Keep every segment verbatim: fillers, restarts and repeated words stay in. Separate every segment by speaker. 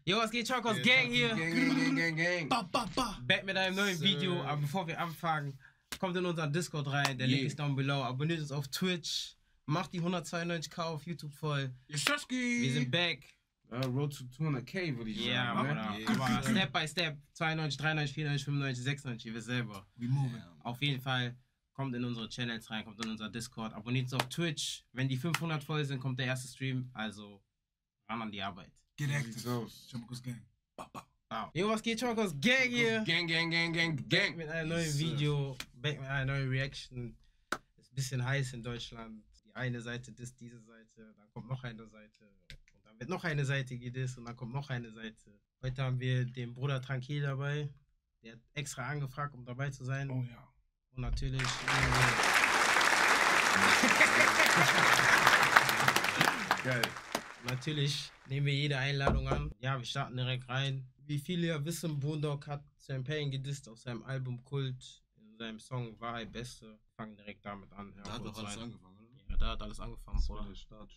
Speaker 1: Jo, was geht, Chokos? Gang hier.
Speaker 2: Gang, gang, gang, gang, gang.
Speaker 1: Ba, ba, ba. Back mit einem neuen Video. Aber bevor wir anfangen, kommt in unseren Discord rein. Der yeah. Link ist down below. Abonniert uns auf Twitch. Macht die hundertzweiundneunzig k auf YouTube voll.
Speaker 2: Yeshashki.
Speaker 1: Wir sind back.
Speaker 2: Uh, road to zweihundert k, würde ich
Speaker 1: yeah,
Speaker 2: sagen.
Speaker 1: Ja, yeah. aber Step by Step. zweiundneunzig, dreiundneunzig, vierundneunzig, fünfundneunzig, sechsundneunzig. Ihr wisst selber.
Speaker 2: We moving.
Speaker 1: Auf jeden Fall. Kommt in unsere Channels rein. Kommt in unser Discord. Abonniert uns auf Twitch. Wenn die fünfhundert voll sind, kommt der erste Stream. Also ran an die Arbeit.
Speaker 3: Get active. Chokos Gang.
Speaker 1: Wow. Jo, was geht, Chokos? Gang hier.
Speaker 2: Gang, gang, gang, gang, gang.
Speaker 1: Back mit einem neuen Video. Back mit einer neuen Reaction. Ist ein bisschen heiß in Deutschland. Die eine Seite disst diese Seite. Dann kommt noch eine Seite. Und dann wird noch eine Seite gedisst. Und dann kommt noch eine Seite. Heute haben wir den Bruder Tranquil dabei. Der hat extra angefragt, um dabei zu sein.
Speaker 3: Oh ja.
Speaker 1: Und natürlich.
Speaker 2: Geil.
Speaker 1: Natürlich nehmen wir jede Einladung an. Ja, wir starten direkt rein. Wie viele ja wissen, Boondog hat Champagne gedisst auf seinem Album Kult. In seinem Song Wahrheit Beste. Fangen direkt damit an.
Speaker 3: Da hat doch alles angefangen, oder?
Speaker 1: Ja, da hat alles angefangen,
Speaker 3: das
Speaker 1: Bruder.
Speaker 3: War der Start.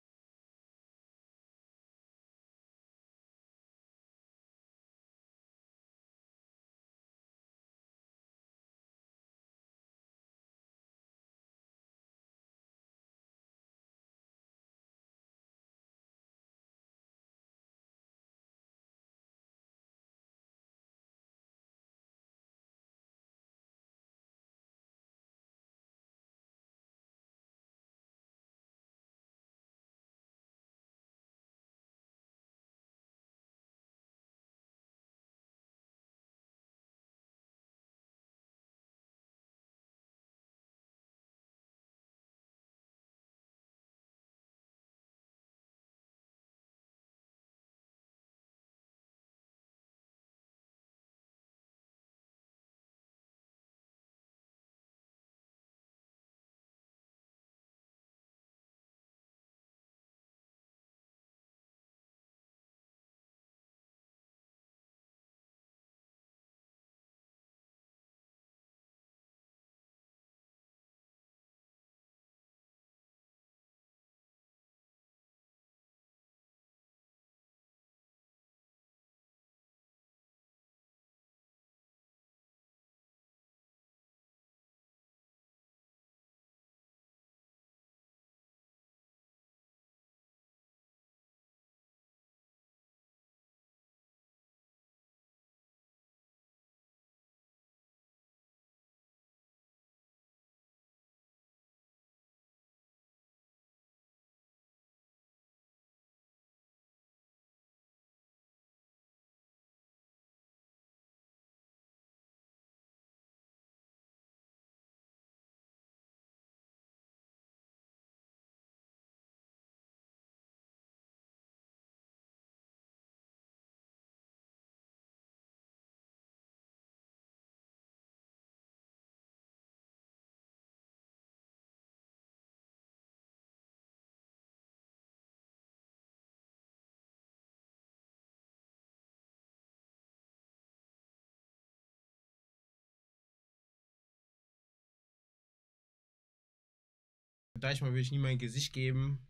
Speaker 1: Deichmann würde ich nie mein Gesicht geben.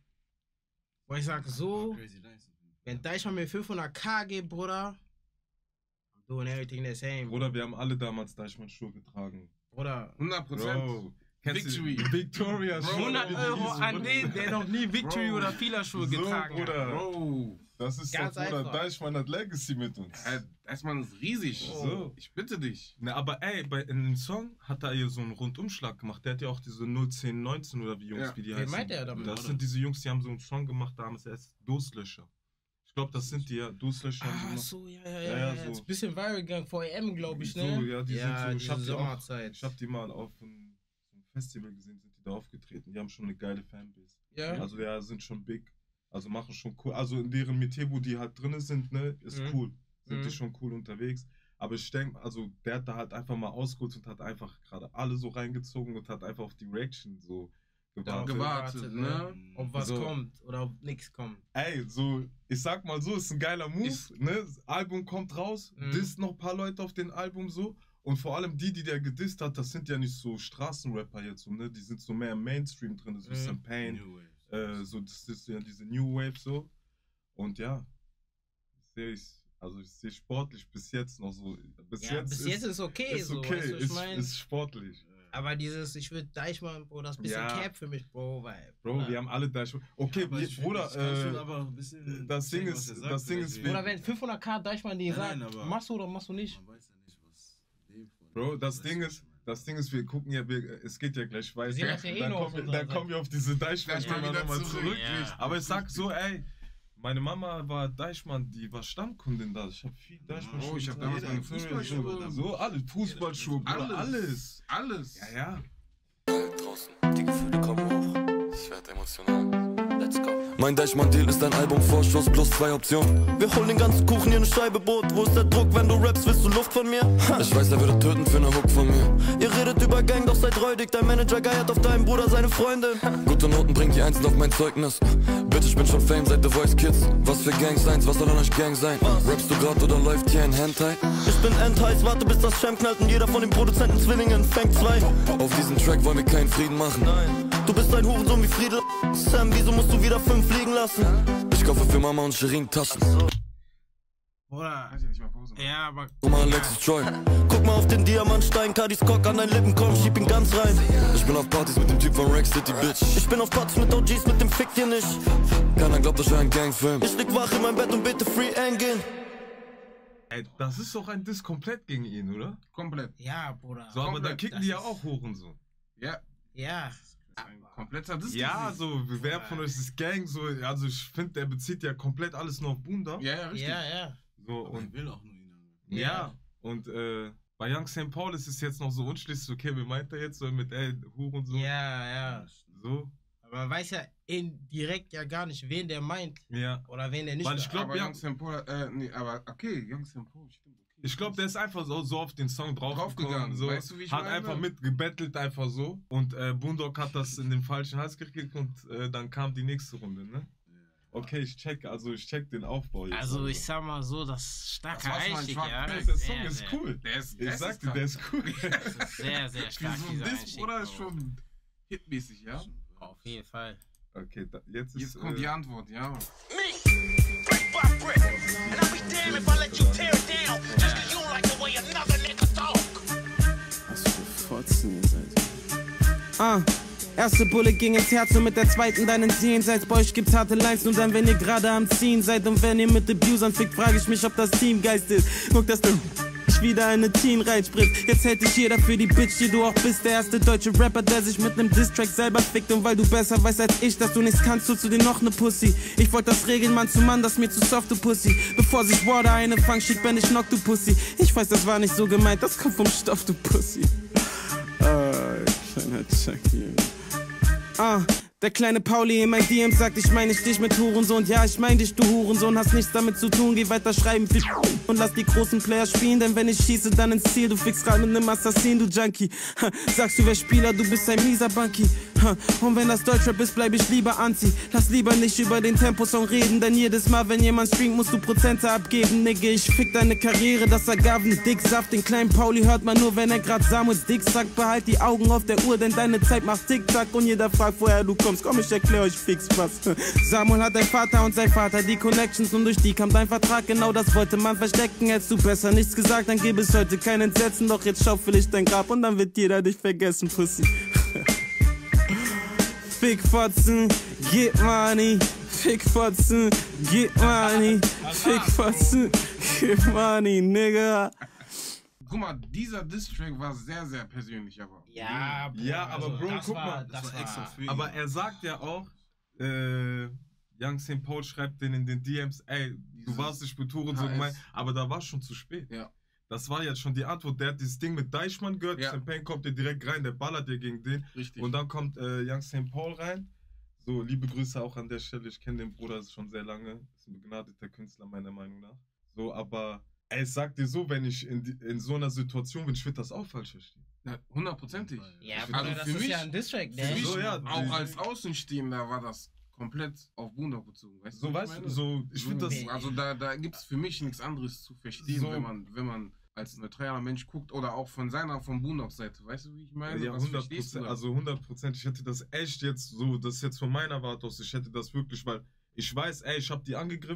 Speaker 1: Wo ich sag so, wenn Deichmann mir fünfhunderttausend gibt, Bruder, I'm doing everything the same.
Speaker 3: Bruder, wir haben alle damals Deichmann-Schuhe getragen.
Speaker 1: Bruder,
Speaker 2: hundert Prozent.
Speaker 3: Victory. Victoria Schuhe.
Speaker 1: hundert Euro an den, der noch nie Victory Bro. Oder Fila-Schuhe
Speaker 3: so,
Speaker 1: getragen
Speaker 3: Bruder.
Speaker 1: hat.
Speaker 3: Bro. Das ist
Speaker 1: Ganz
Speaker 3: doch, Bruder,
Speaker 1: einfach.
Speaker 3: Deichmann hat Legacy mit uns.
Speaker 2: Äh, Deichmann ist riesig.
Speaker 3: Oh. So.
Speaker 2: Ich bitte dich.
Speaker 4: Na, aber ey, bei, in dem Song hat er hier so einen Rundumschlag gemacht. Der hat ja auch diese null zehn neunzehn oder wie Jungs,
Speaker 2: Ja.
Speaker 4: wie die
Speaker 1: Wen
Speaker 4: heißen.
Speaker 1: meint er damit?
Speaker 4: Das
Speaker 1: oder?
Speaker 4: sind diese Jungs, die haben so einen Song gemacht, da haben es erst Durstlöscher. Ich glaube, das sind die ja, Durstlöscher. haben die
Speaker 1: Ah,
Speaker 4: gemacht.
Speaker 1: so, ja, ja,
Speaker 4: Ja,
Speaker 1: ja.
Speaker 4: ja,
Speaker 1: ja.
Speaker 4: so.
Speaker 1: Ist ein bisschen viral gegangen, V M, glaube ich, ne?
Speaker 4: So, ja, die
Speaker 1: ja,
Speaker 4: sind so, ich hab
Speaker 1: diese
Speaker 4: die auch,
Speaker 1: Sommerzeit.
Speaker 4: ich hab die mal auf einem, so einem Festival gesehen, sind die da aufgetreten. Die haben schon eine geile Fanbase.
Speaker 1: Ja.
Speaker 4: Also ja, sind schon big. Also machen schon cool. Also in deren Metier, wo die halt drin sind, ne, ist
Speaker 1: Mhm.
Speaker 4: cool. Sind
Speaker 1: Mhm.
Speaker 4: die schon cool unterwegs. Aber ich denke, also der hat da halt einfach mal ausgeholt und hat einfach gerade alle so reingezogen und hat einfach auf die Reaction so gewartet.
Speaker 2: gewartet, ne?
Speaker 1: Ob was
Speaker 4: So.
Speaker 1: kommt oder ob nichts kommt.
Speaker 4: Ey, so, ich sag mal so, ist ein geiler Move,
Speaker 2: Ist-
Speaker 4: ne? Das Album kommt raus,
Speaker 1: Mhm.
Speaker 4: disst noch ein paar Leute auf dem Album so. Und vor allem die, die der gedisst hat, das sind ja nicht so Straßenrapper jetzt so, ne? Die sind so mehr im Mainstream drin, so
Speaker 1: Mhm.
Speaker 4: Champagne, äh, so, das ist ja diese New Wave so. Und ja, sehe ich, also ich sehe sportlich bis jetzt noch so. Bis
Speaker 1: Ja,
Speaker 4: jetzt
Speaker 1: bis
Speaker 4: ist,
Speaker 1: jetzt ist okay,
Speaker 4: ist
Speaker 1: so,
Speaker 4: okay,
Speaker 1: weißt du, was ich
Speaker 4: ist,
Speaker 1: mein?
Speaker 4: ist sportlich.
Speaker 1: Aber dieses, ich würde Deichmann, Bro, das bisschen
Speaker 4: Ja.
Speaker 1: Cap für mich, Bro, weil.
Speaker 4: Bro,
Speaker 1: Bruder,
Speaker 4: wir haben alle da schon. Okay,
Speaker 2: Ja, aber
Speaker 4: wir,
Speaker 2: ich find,
Speaker 4: Bruder,
Speaker 2: ich kann schon
Speaker 4: äh,
Speaker 2: aber ein bisschen
Speaker 4: das Ding
Speaker 2: checken,
Speaker 4: ist-
Speaker 2: was er
Speaker 4: das Ding ist,
Speaker 2: deswegen-
Speaker 1: Oder wenn fünfhunderttausend Deichmann die
Speaker 2: Nein,
Speaker 1: sagt,
Speaker 2: nein, aber-
Speaker 1: machst du oder machst du nicht?
Speaker 2: Man weiß ja nicht, was dem von-
Speaker 4: Bro, das
Speaker 2: Weißt
Speaker 4: Ding
Speaker 2: du,
Speaker 4: ist,
Speaker 2: was ich meine?
Speaker 4: das Ding ist, wir gucken ja, wir, es geht ja gleich weiter.
Speaker 1: sehen das ja eh
Speaker 4: dann
Speaker 1: noch auf
Speaker 4: kommen, wir-
Speaker 1: unserer
Speaker 4: dann
Speaker 1: Seite.
Speaker 4: kommen wir auf diese Deichmann
Speaker 2: Gleich mal
Speaker 4: Thema
Speaker 2: wieder
Speaker 4: nochmal
Speaker 2: zurück.
Speaker 4: zurück.
Speaker 1: Ja.
Speaker 4: Aber ich sag so, ey, meine Mama war Deichmann, die war Stammkundin da. Ich hab viel Deichmann
Speaker 2: Oh, ich hab
Speaker 4: getragen.
Speaker 2: damals meine Fußballschuhe.
Speaker 4: So, alles, Fußballschuhe, Bruder, alles.
Speaker 2: Alles.
Speaker 4: Ja, ja.
Speaker 5: Draußen, die Gefühle kommen hoch. Ich werd emotional. Let's go. Mein Deichmann-Deal ist ein Albumvorschuss plus zwei Optionen. Wir holen den ganzen Kuchen hier eine Scheibe Brot. Wo ist der Druck, wenn du rappst, willst du Luft von mir? Ich weiß, er würde töten für ne Hook von mir. Ihr redet über Gang, doch seid räudig. Dein Manager geiert auf deinen Bruder, seine Freundin. Gute Noten bringt die Einsen auf mein Zeugnis. Bitch, ich bin schon Fame seit The Voice Kids. Was für Gang seins, was soll an euch Gang sein? Rappst du grad oder läuft hier ein Hentai? Ich bin endheiß, warte bis das Champ knallt und jeder von den Produzenten Zwillingen fängt zwei. Auf diesem Track wollen wir keinen Frieden machen. Nein. Du bist ein Hurensohn wie Friedel. Sam, wieso musst du wieder fünf fliegen lassen? Ich kaufe für Mama und Shirin Taschen.
Speaker 1: Bruder,
Speaker 2: Kannst ja nicht mal Pause machen.
Speaker 1: ja, aber.
Speaker 5: Guck mal, Alexis Troy. Guck mal auf den Diamantstein, Cardis Cock an deinen Lippen, komm, schieb ihn ganz rein. Ich bin auf Partys mit dem Typ von Rex City, Bitch. Ich bin auf Partys mit O Gs, mit dem Fick dir nicht. Keiner glaubt, das wäre ein Gangfilm. Ich lieg wach in meinem Bett und bete Free Engine.
Speaker 4: Ey, das ist doch ein Diss komplett gegen ihn, oder?
Speaker 2: Komplett.
Speaker 1: Ja, Bruder.
Speaker 4: So, aber da
Speaker 2: Komplett,
Speaker 4: kicken
Speaker 1: das
Speaker 4: die ja
Speaker 1: ist-
Speaker 4: auch hoch und so.
Speaker 2: Ja.
Speaker 1: Ja.
Speaker 2: Das ist ein kompletter Disco.
Speaker 4: Ja, so, wer von euch ist Gang? So, also ich finde, der bezieht ja komplett alles nur auf Bunda.
Speaker 2: Ja, ja, richtig.
Speaker 1: Ja, ja.
Speaker 4: So,
Speaker 2: Und
Speaker 4: und
Speaker 2: will auch nur ihn haben.
Speaker 4: ja,
Speaker 1: Ja.
Speaker 4: und äh, bei Young Saint Paul ist es jetzt noch so unschlüssig, okay, wie meint er jetzt so mit ey, Hure und so?
Speaker 1: Ja, ja.
Speaker 4: So,
Speaker 1: Aber man weiß ja indirekt ja gar nicht, wen der meint.
Speaker 4: ja.
Speaker 1: Oder wen der nicht
Speaker 4: Weil ich
Speaker 1: meint.
Speaker 4: glaub,
Speaker 2: aber
Speaker 4: ja-
Speaker 2: Young Saint Paul, äh, nee, aber okay, Young Saint Paul, stimmt, okay.
Speaker 4: Ich glaube, der ist einfach so, so auf den Song draufgegangen.
Speaker 2: Draufgegangen,
Speaker 4: So,
Speaker 2: weißt du, wie ich
Speaker 4: hat
Speaker 2: meine?
Speaker 4: einfach mitgebettelt, einfach so. Und äh, Boondock hat das in den falschen Hals gekriegt und äh, dann kam die nächste Runde, ne? Okay, ich check, also ich check den Aufbau jetzt.
Speaker 1: Also ich sag mal so, das starke
Speaker 2: Das war's mal,
Speaker 1: Einstieg,
Speaker 2: schwach-
Speaker 1: ja.
Speaker 2: der
Speaker 4: der
Speaker 1: sehr,
Speaker 4: Song ist
Speaker 1: sehr,
Speaker 4: cool.
Speaker 2: Der ist
Speaker 4: Ich sagte, der ist cool.
Speaker 1: Das ist sehr, sehr
Speaker 2: Für
Speaker 1: stark,
Speaker 2: so ein
Speaker 1: dieser
Speaker 2: Diss,
Speaker 1: Einstieg.
Speaker 2: Bruder, ist
Speaker 1: Bro.
Speaker 2: schon hitmäßig, ja?
Speaker 1: Auf jeden Fall.
Speaker 4: Okay, da, jetzt ist.
Speaker 2: Jetzt kommt
Speaker 4: äh,
Speaker 2: die Antwort, ja.
Speaker 6: me, brick by brick. And I'll be damned if I let you tear it down just 'cause you don't like the way another nigga talk.
Speaker 7: Was für Fotzen ihr seid. Ah, erste Bulle ging ins Herz und mit der zweiten dann ins Jenseits. Bei euch gibt's harte Lines, nur dann, wenn ihr gerade am Ziehen seid. Und wenn ihr mit Abusern fickt, frage ich mich, ob das Teamgeist ist. Guck, dass du wieder eine Teen reinspritzt. Jetzt hält dich jeder für die Bitch, die du auch bist. Der erste deutsche Rapper, der sich mit nem Distrack selber fickt. Und weil du besser weißt als ich, dass du nichts kannst, holst du dir noch ne Pussy. Ich wollte das regeln, Mann zu Mann, das mir zu soft, du Pussy. Bevor sich Water eine fang, schick, wenn ich knock, du Pussy. Ich weiß, das war nicht so gemeint, das kommt vom Stoff, du Pussy. Ah, kleiner Chucky. Ah, der kleine Pauli in mein D M sagt, ich meine dich mit Hurensohn. Ja, ich mein dich, du Hurensohn, hast nichts damit zu tun. Geh weiter schreiben viel und lass die großen Player spielen. Denn wenn ich schieße, dann ins Ziel. Du fickst grad mit nem Assassin, du Junkie. Ha, sagst du, wer Spieler, du bist ein mieser Bunky. Ha, und wenn das Deutschrap ist, bleib ich lieber Anti. Lass lieber nicht über den Temposong reden. Denn jedes Mal, wenn jemand streamt, musst du Prozente abgeben. Nigga, ich fick deine Karriere, das Agaven, Dicksaft. Den kleinen Pauli hört man nur, wenn er grad Samuels Dick sagt. Behalt die Augen auf der Uhr, denn deine Zeit macht Tick-Tack. Und jeder fragt, woher du kommst. Komm, ich erklär euch fix was. Samuel hat ein Vater und sein Vater die Connections. Und durch die kam dein Vertrag, genau das wollte man verstecken. Hättest du besser nichts gesagt, dann gäbe es heute kein Entsetzen. Doch jetzt schaufel ich dein Grab und dann wird jeder dich vergessen, Pussy. Fickfotzen, get money. Fickfotzen, get money. Fickfotzen, get money, nigga.
Speaker 2: Guck mal, dieser Diss-Track war sehr, sehr persönlich, aber.
Speaker 1: Ja, Bro,
Speaker 4: Ja, aber Bro,
Speaker 1: das
Speaker 4: guck
Speaker 1: war,
Speaker 4: mal,
Speaker 1: das,
Speaker 2: das war
Speaker 1: war
Speaker 2: extra für ihn.
Speaker 4: Aber er sagt ja auch, äh, Young Saint Paul schreibt den in den D Ms, ey, du
Speaker 2: Dieses
Speaker 4: warst nicht mit Touren so
Speaker 2: H S.
Speaker 4: gemein, aber da war schon zu spät.
Speaker 2: Ja.
Speaker 4: Das war jetzt schon die Antwort. Der hat dieses Ding mit Deichmann gehört,
Speaker 2: Ja.
Speaker 4: Champagne kommt dir direkt rein, der ballert dir gegen den.
Speaker 2: Richtig.
Speaker 4: Und dann kommt äh, Young Saint Paul rein. So, liebe Grüße auch an der Stelle. Ich kenne den Bruder schon sehr lange. Ist ein begnadeter Künstler, meiner Meinung nach. So, aber ey, ich sag dir so, wenn ich in, die, in so einer Situation bin, ich würde das auch falsch verstehen.
Speaker 2: Ja, hundertprozentig.
Speaker 1: Ja,
Speaker 2: Also
Speaker 1: Bruder, das
Speaker 2: für
Speaker 1: ist
Speaker 2: mich-
Speaker 1: ja ein Distrack.
Speaker 2: Für
Speaker 1: Der
Speaker 2: mich,
Speaker 4: So, ja,
Speaker 2: auch
Speaker 4: die-
Speaker 2: als Außenstehender war das komplett auf Boondock bezogen. Weißt
Speaker 4: So,
Speaker 2: was
Speaker 4: weißt
Speaker 2: ich
Speaker 4: du,
Speaker 2: meine?
Speaker 4: so, ich finde das.
Speaker 2: So, also da, da gibt es für mich nichts anderes zu verstehen,
Speaker 4: So.
Speaker 2: wenn man, wenn man als neutraler Mensch guckt oder auch von seiner, von Boondocks Seite. Weißt du, wie ich meine?
Speaker 4: Ja,
Speaker 2: Was
Speaker 4: hundert
Speaker 2: verstehst du
Speaker 4: Prozent,
Speaker 2: da?
Speaker 4: also hundert Prozent. Ich hätte das echt jetzt so, das ist jetzt von meiner Warte aus, ich hätte das wirklich, weil ich weiß, ey, ich habe die angegriffen,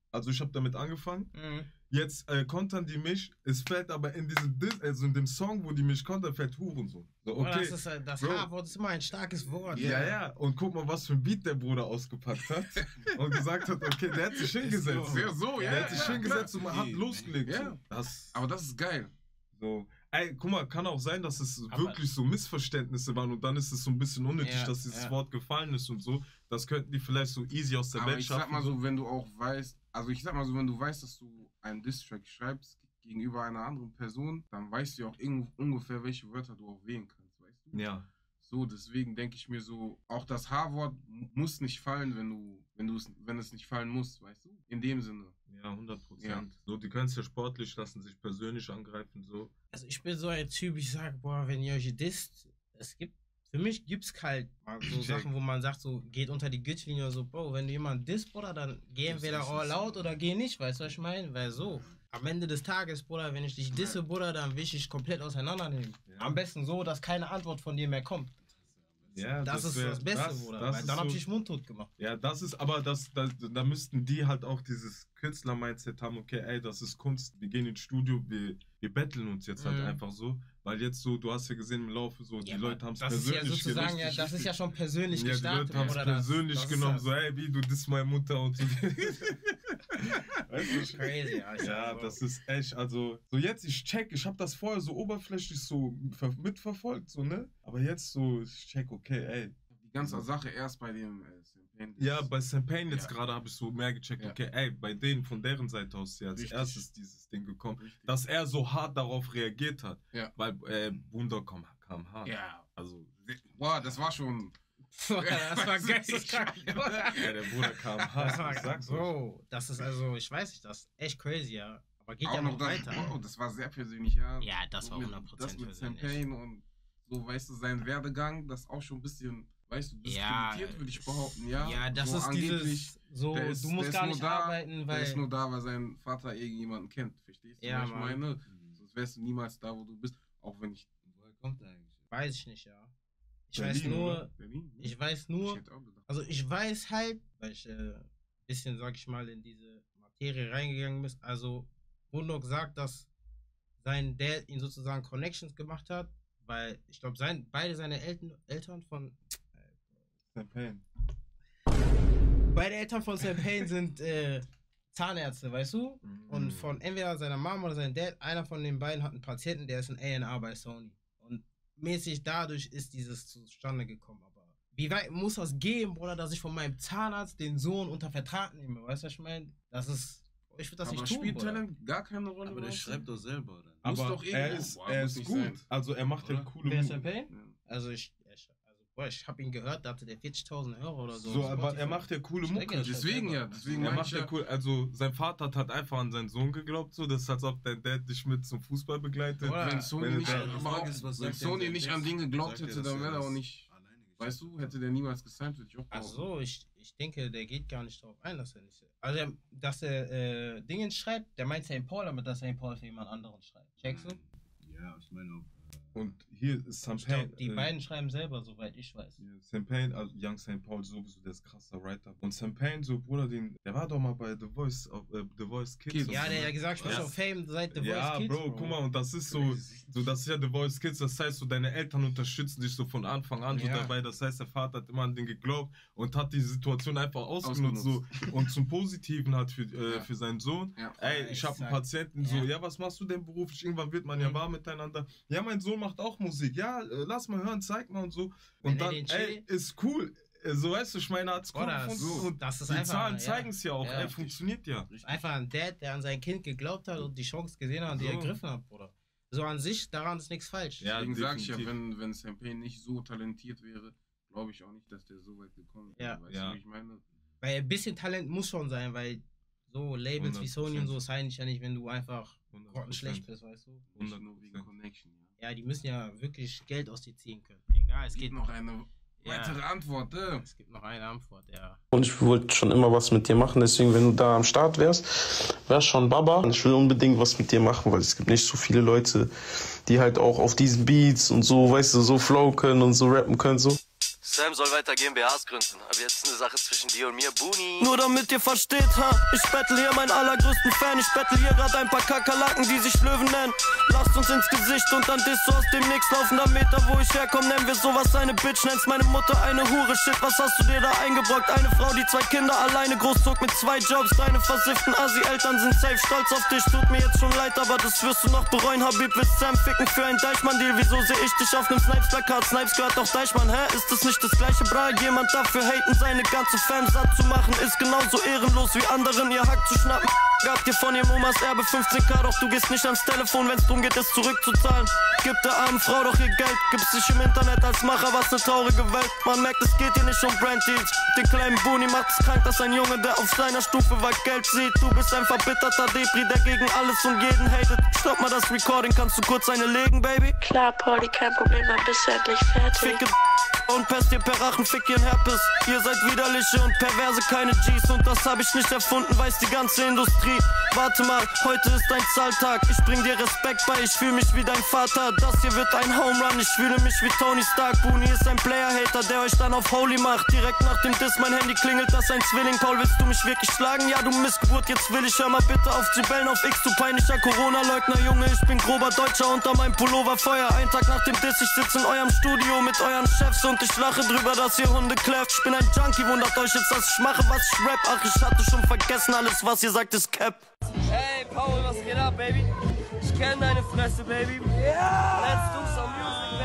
Speaker 4: Also ich habe damit angefangen.
Speaker 1: Mhm.
Speaker 4: Jetzt äh, kontern die mich. Es fällt aber in diesem Dis also in dem Song, wo die mich kontern, fällt Hurensohn. So,
Speaker 1: Okay.
Speaker 4: okay.
Speaker 1: Das, ist, äh, das
Speaker 4: Bro.
Speaker 1: H-Wort ist immer ein starkes Wort.
Speaker 4: Ja, ja. Und guck mal, was für ein Beat der Bruder ausgepackt hat. Und gesagt hat, okay, der hat sich hingesetzt.
Speaker 2: Ja, so, ja.
Speaker 4: Der hat sich
Speaker 2: ja,
Speaker 4: hingesetzt und man hat
Speaker 3: Nee,
Speaker 4: losgelegt.
Speaker 2: ja.
Speaker 4: So. Das,
Speaker 2: Aber das ist geil.
Speaker 4: so. Ey, guck mal, kann auch sein, dass es
Speaker 1: Aber-
Speaker 4: wirklich so Missverständnisse waren und dann ist es so ein bisschen unnötig,
Speaker 1: Ja,
Speaker 4: dass dieses
Speaker 1: ja.
Speaker 4: Wort gefallen ist und so. Das könnten die vielleicht so easy aus der
Speaker 2: Aber
Speaker 4: Welt
Speaker 2: ich sag
Speaker 4: schaffen.
Speaker 2: mal so, wenn du auch weißt, also ich sag mal so, wenn du weißt, dass du einen Diss-Track schreibst gegenüber einer anderen Person, dann weißt du ja auch irgend- ungefähr, welche Wörter du auch wählen kannst, weißt du?
Speaker 4: Ja.
Speaker 2: So, deswegen denke ich mir so, auch das H-Wort m- muss nicht fallen, wenn du, wenn du es, wenn es nicht fallen muss, weißt du? In dem Sinne.
Speaker 4: Ja, hundert Prozent. So, die können es ja sportlich lassen, sich persönlich angreifen, so.
Speaker 1: Also ich bin so ein Typ, ich sage, boah, wenn ihr euch disst, es gibt, für mich gibt es halt mal so
Speaker 4: Check.
Speaker 1: Sachen, wo man sagt, so, geht unter die Gürtellinie oder so, Bro, wenn du jemanden disst, Bruder, dann geh entweder all out oder geh nicht, weißt du, was ich meine? Weil so, am Ende des Tages, Bruder, wenn ich dich disse, Bruder, dann will ich dich komplett auseinandernehmen.
Speaker 4: Ja.
Speaker 1: Am besten so, dass keine Antwort von dir mehr kommt.
Speaker 4: Ja,
Speaker 1: Das, ist
Speaker 4: wär-
Speaker 1: das Beste,
Speaker 4: das-
Speaker 1: Bruder,
Speaker 4: das
Speaker 1: weil
Speaker 4: ist
Speaker 1: dann hab
Speaker 4: so-
Speaker 1: ich dich mundtot gemacht.
Speaker 4: Ja, das ist, aber das, da, da müssten die halt auch dieses Künstler-Mindset haben, okay, ey, das ist Kunst, wir gehen ins Studio, wir, wir betteln uns jetzt halt
Speaker 1: Mhm.
Speaker 4: einfach so, weil jetzt so, du hast ja gesehen im Laufe so, die
Speaker 1: Ja,
Speaker 4: Leute haben es
Speaker 1: das ist ja
Speaker 4: persönlich
Speaker 1: sozusagen, ja,
Speaker 4: richtig-
Speaker 1: das ist ja schon persönlich
Speaker 4: Ja, die
Speaker 1: gestartet.
Speaker 4: Leute haben es
Speaker 1: Bruder, das-
Speaker 4: persönlich
Speaker 1: das ist
Speaker 4: genommen,
Speaker 1: das.
Speaker 4: so, ey, wie, du disst meine Mutter und so. Weißt du,
Speaker 1: Crazy, ja. Ich
Speaker 4: ja,
Speaker 1: sag,
Speaker 4: das ist echt, also, so jetzt, ich check, ich habe das vorher so oberflächlich so ver- mitverfolgt, so, ne? Aber jetzt so, ich check, okay, ey.
Speaker 2: Die ganze Sache erst bei dem äh, Campaign.
Speaker 4: Ja, bei Champagne jetzt
Speaker 2: Ja.
Speaker 4: gerade habe ich so mehr gecheckt,
Speaker 2: Ja.
Speaker 4: okay, ey, bei denen, von deren Seite aus ist ja als
Speaker 2: Richtig.
Speaker 4: erstes dieses Ding gekommen,
Speaker 2: Richtig.
Speaker 4: dass er so hart darauf reagiert hat,
Speaker 2: Ja.
Speaker 4: weil äh, Wunder kam, kam hart.
Speaker 2: Ja.
Speaker 4: Also,
Speaker 2: Boah, das war schon.
Speaker 1: Boah, das war geisteskrank.
Speaker 4: ja, der Bruder kam hart,
Speaker 1: Das war,
Speaker 4: ich sag's euch.
Speaker 1: Bro, das ist also, ich weiß nicht, das ist echt crazy, ja. Aber geht
Speaker 2: Auch
Speaker 1: ja
Speaker 2: noch
Speaker 1: noch
Speaker 2: das,
Speaker 1: weiter.
Speaker 2: wow, das war sehr persönlich, ja.
Speaker 1: Ja, das war
Speaker 2: mit-
Speaker 1: hundert Prozent
Speaker 2: Das mit
Speaker 1: persönlich.
Speaker 2: Campaign und so, weißt du, sein Werdegang, das auch schon ein bisschen, weißt du,
Speaker 1: Ja,
Speaker 2: diskreditiert, würde ich behaupten, ja.
Speaker 1: Ja, das
Speaker 2: so
Speaker 1: ist
Speaker 2: angeblich,
Speaker 1: dieses, so,
Speaker 2: der ist-
Speaker 1: du
Speaker 2: der
Speaker 1: musst
Speaker 2: ist
Speaker 1: gar
Speaker 2: nur
Speaker 1: nicht
Speaker 2: da,
Speaker 1: arbeiten,
Speaker 2: Der
Speaker 1: weil,
Speaker 2: ist nur da, weil sein Vater irgendjemanden kennt, verstehst du,
Speaker 1: Ja,
Speaker 2: was ich
Speaker 1: Mann.
Speaker 2: meine? Sonst wärst du niemals da, wo du bist, auch wenn ich...
Speaker 3: Woher kommt der eigentlich?
Speaker 1: weiß ich nicht, ja. Ich
Speaker 4: Berlin,
Speaker 1: weiß nur,
Speaker 4: oder?
Speaker 2: Berlin?
Speaker 1: ich weiß
Speaker 2: Ich
Speaker 1: nur,
Speaker 2: hätte auch gedacht.
Speaker 1: also ich weiß halt, weil ich ein äh, bisschen, sag ich mal, in diese Materie reingegangen bin, also Wundok sagt, dass sein Dad ihn sozusagen Connections gemacht hat, weil ich glaube, sein, beide seine Eltern, Eltern von,
Speaker 4: Champagne.
Speaker 1: beide Eltern von Sam Payne sind äh, Zahnärzte, weißt du?
Speaker 4: Mhm.
Speaker 1: Und von entweder seiner Mama oder seinem Dad, einer von den beiden hat einen Patienten, der ist ein A and R bei Sony. Und mäßig dadurch ist dieses zustande gekommen. Aber wie weit muss das gehen, Bruder, dass ich von meinem Zahnarzt den Sohn unter Vertrag nehme? Weißt du, was ich meine? Das ist, ich würde das
Speaker 2: Aber
Speaker 1: nicht tun,
Speaker 2: spielt
Speaker 1: Bruder.
Speaker 2: Talent gar keine Rolle?
Speaker 3: Aber der
Speaker 2: meinst du?
Speaker 3: schreibt doch selber, oder?
Speaker 2: Muss
Speaker 4: Aber
Speaker 2: doch
Speaker 4: er
Speaker 2: irgendwo-
Speaker 4: ist,
Speaker 2: Boah,
Speaker 4: er
Speaker 2: muss
Speaker 4: ist
Speaker 2: nicht
Speaker 4: gut.
Speaker 2: sein.
Speaker 4: Also er macht ja
Speaker 3: Oder?
Speaker 4: coole
Speaker 1: Wer ist
Speaker 4: Moves.
Speaker 1: Sam Payne?
Speaker 2: Ja.
Speaker 1: Also ich, ich, also, boah, ich habe ihn gehört, da hatte der vierzigtausend Euro oder so.
Speaker 4: So,
Speaker 1: auf
Speaker 4: aber
Speaker 1: Spotify.
Speaker 4: er macht ja coole
Speaker 1: Ich denke,
Speaker 4: Mucke.
Speaker 1: das-
Speaker 2: Deswegen ja, deswegen
Speaker 4: Er
Speaker 2: meine
Speaker 4: macht
Speaker 2: ich
Speaker 4: ja
Speaker 2: ja,
Speaker 4: cool, also sein Vater hat halt einfach an seinen Sohn geglaubt, so, das ist als ob dein Dad dich mit zum Fußball begleitet.
Speaker 1: Oder?
Speaker 2: wenn Sony
Speaker 4: wenn
Speaker 2: nicht,
Speaker 4: er-
Speaker 2: aber
Speaker 3: Die Frage
Speaker 2: auch,
Speaker 3: ist, was
Speaker 2: wenn
Speaker 3: sagt der
Speaker 2: Sony
Speaker 3: in
Speaker 2: nicht
Speaker 3: seinem
Speaker 2: an
Speaker 3: Text?
Speaker 2: Dinge geglaubt
Speaker 3: Sagt er,
Speaker 2: hätte,
Speaker 3: dass
Speaker 2: dann
Speaker 3: er
Speaker 2: wäre er auch
Speaker 3: das
Speaker 2: nicht,
Speaker 3: alleine geschafft
Speaker 2: weißt du, hätte der niemals gesigned, würde ich auch
Speaker 1: Ach
Speaker 2: behaupten.
Speaker 1: so, ich, ich denke, der geht gar nicht darauf ein, dass er nicht. Also, er- dass er äh, Dingen schreibt, der meint Saint Paul, damit dass Saint Paul für jemand anderen schreibt. Checkst du?
Speaker 3: Ja, ich meine auch.
Speaker 4: Und hier ist
Speaker 1: Ich
Speaker 4: Champagne.
Speaker 1: glaub, die
Speaker 4: äh,
Speaker 1: beiden schreiben selber, soweit ich weiß.
Speaker 4: Ja, Champagne, also Young Saint Paul sowieso, der ist krasser Writer. Und Champagne, so Bruder, den, der war doch mal bei The Voice, auf, äh, The Voice Kids.
Speaker 2: Kids.
Speaker 4: und
Speaker 1: Ja,
Speaker 4: so,
Speaker 1: der
Speaker 4: ne?
Speaker 1: hat gesagt, ich bin
Speaker 4: Ja.
Speaker 1: schon Fame seit The
Speaker 4: Ja,
Speaker 1: Voice Kids.
Speaker 4: Bro, guck mal, und das ist so, so, das ist ja The Voice Kids, das heißt so, deine Eltern unterstützen dich so von Anfang an so
Speaker 1: Ja.
Speaker 4: dabei, das heißt, der Vater hat immer an den geglaubt und hat die Situation einfach ausgenutzt,
Speaker 2: Ausgenutzt.
Speaker 4: so, und zum Positiven hat für, äh,
Speaker 2: Ja.
Speaker 4: für seinen Sohn.
Speaker 2: Ja.
Speaker 4: Ey, ich habe einen
Speaker 1: Exakt.
Speaker 4: Patienten, so,
Speaker 1: Ja.
Speaker 4: ja, was machst du denn beruflich? Irgendwann wird man ja
Speaker 1: Mhm.
Speaker 4: warm miteinander. Ja, mein Sohn macht auch Musik. Ja, äh, lass mal hören, zeig mal und so.
Speaker 1: Wenn
Speaker 4: Und
Speaker 1: er
Speaker 4: dann,
Speaker 1: den
Speaker 4: ey,
Speaker 1: chill-
Speaker 4: ist cool. Äh, So, weißt du, ich meine, hat's cool
Speaker 1: Oder
Speaker 4: gefunden.
Speaker 1: so,
Speaker 4: Und
Speaker 1: das ist
Speaker 4: die
Speaker 1: einfach,
Speaker 4: Zahlen
Speaker 1: ja.
Speaker 4: zeigen es ja auch.
Speaker 1: Ja.
Speaker 4: Ey, funktioniert ja.
Speaker 1: Einfach ein Dad, der an sein Kind geglaubt hat und die Chance gesehen hat und die
Speaker 4: So.
Speaker 1: ergriffen hat, Bruder. So an sich, daran ist nichts falsch.
Speaker 4: Ja,
Speaker 2: Deswegen sage ich ja,
Speaker 4: definitiv.
Speaker 2: wenn, wenn Champagne nicht so talentiert wäre, glaube ich auch nicht, dass der so weit gekommen wäre.
Speaker 1: Ja.
Speaker 2: Weißt
Speaker 4: Ja.
Speaker 2: du, wie ich meine?
Speaker 1: Weil ein bisschen Talent muss schon sein, weil so Labels wie Sony und so sein nicht ja nicht, wenn du einfach
Speaker 4: hundert
Speaker 1: grottenschlecht
Speaker 4: Prozent.
Speaker 1: bist, weißt du.
Speaker 2: Nicht
Speaker 4: hundert
Speaker 2: nur wegen
Speaker 4: Prozent.
Speaker 2: Connection. Ja.
Speaker 1: Ja, die müssen ja wirklich Geld aus dir ziehen können. Egal, es
Speaker 2: Es
Speaker 1: geht
Speaker 2: gibt noch eine weitere
Speaker 1: ja,
Speaker 2: Antwort. Äh.
Speaker 1: es gibt noch eine Antwort, ja.
Speaker 8: Und ich wollte schon immer was mit dir machen, deswegen, wenn du da am Start wärst, wärst schon Baba. Und ich will unbedingt was mit dir machen, weil es gibt nicht so viele Leute, die halt auch auf diesen Beats und so, weißt du, so flow können und so rappen können, so.
Speaker 5: Sam soll weiter G m B As gründen. Aber jetzt ist eine Sache zwischen dir und mir, Buni. Nur damit ihr versteht, ha. Ich bettel hier meinen allergrößten Fan. Ich bettel hier grad ein paar Kakerlaken, die sich Löwen nennen. Lasst uns ins Gesicht und dann disst du aus dem Nix. Laufender Meter, wo ich herkomme, nennen wir sowas eine Bitch. Nennst meine Mutter eine Hure. Shit, was hast du dir da eingebrockt? Eine Frau, die zwei Kinder alleine großzog mit zwei Jobs. Deine versifften Assi-Eltern sind safe stolz auf dich. Tut mir jetzt schon leid, aber das wirst du noch bereuen. Habib will Sam ficken für ein Deichmann-Deal. Wieso seh ich dich auf nem Snipes-Plakat? Snipes gehört doch Deichmann, hä? Ist das nicht das gleiche, Bra? Jemand dafür haten, seine ganze Fans satt zu machen, ist genauso ehrenlos wie anderen ihr Hack zu schnappen. Gabt dir von ihrem Omas Erbe fünfzehn K, doch du gehst nicht ans Telefon, wenn's drum geht, es zurückzuzahlen. Gib der armen Frau doch ihr Geld, gibst dich im Internet als Macher, was ne traurige Welt. Man merkt, es geht hier nicht um Branddeals. Den kleinen Boni macht es krank, dass ein Junge, der auf seiner Stufe weit Geld sieht. Du bist ein verbitterter Depri, der gegen alles und jeden hatet. Stopp mal das Recording, kannst du kurz eine legen, Baby?
Speaker 9: Klar, Pauli, kein Problem, dann bist du endlich fertig.
Speaker 5: Ficke und pest ihr per Rachen, fick ihren Herpes. Ihr seid widerliche und perverse, keine Gs. Und das hab ich nicht erfunden, weiß die ganze Industrie. Warte mal, heute ist ein Zahltag. Ich bring dir Respekt bei, ich fühl mich wie dein Vater. Das hier wird ein Home Run, ich fühle mich wie Tony Stark. Buni ist ein Player-Hater, der euch dann auf Holy macht. Direkt nach dem Diss, mein Handy klingelt, das ist ein Zwilling. Paul, willst du mich wirklich schlagen? Ja, du Missgeburt, jetzt will ich. Hör mal bitte auf zu bellen auf X, du peinlicher Corona-Leugner. Junge, ich bin grober Deutscher, unter meinem Pullover Feuer. Ein Tag nach dem Diss, ich sitz in eurem Studio mit euren Chefs und ich lache drüber, dass ihr Hunde kläfft. Ich bin ein Junkie, wundert euch jetzt, dass ich mache, was ich rap. Ach, ich hatte schon vergessen, alles, was ihr sagt, ist Cap.
Speaker 10: Hey, Paul, was geht ab, Baby? Ich kenn deine Fresse, Baby. Yeah! Let's do some music,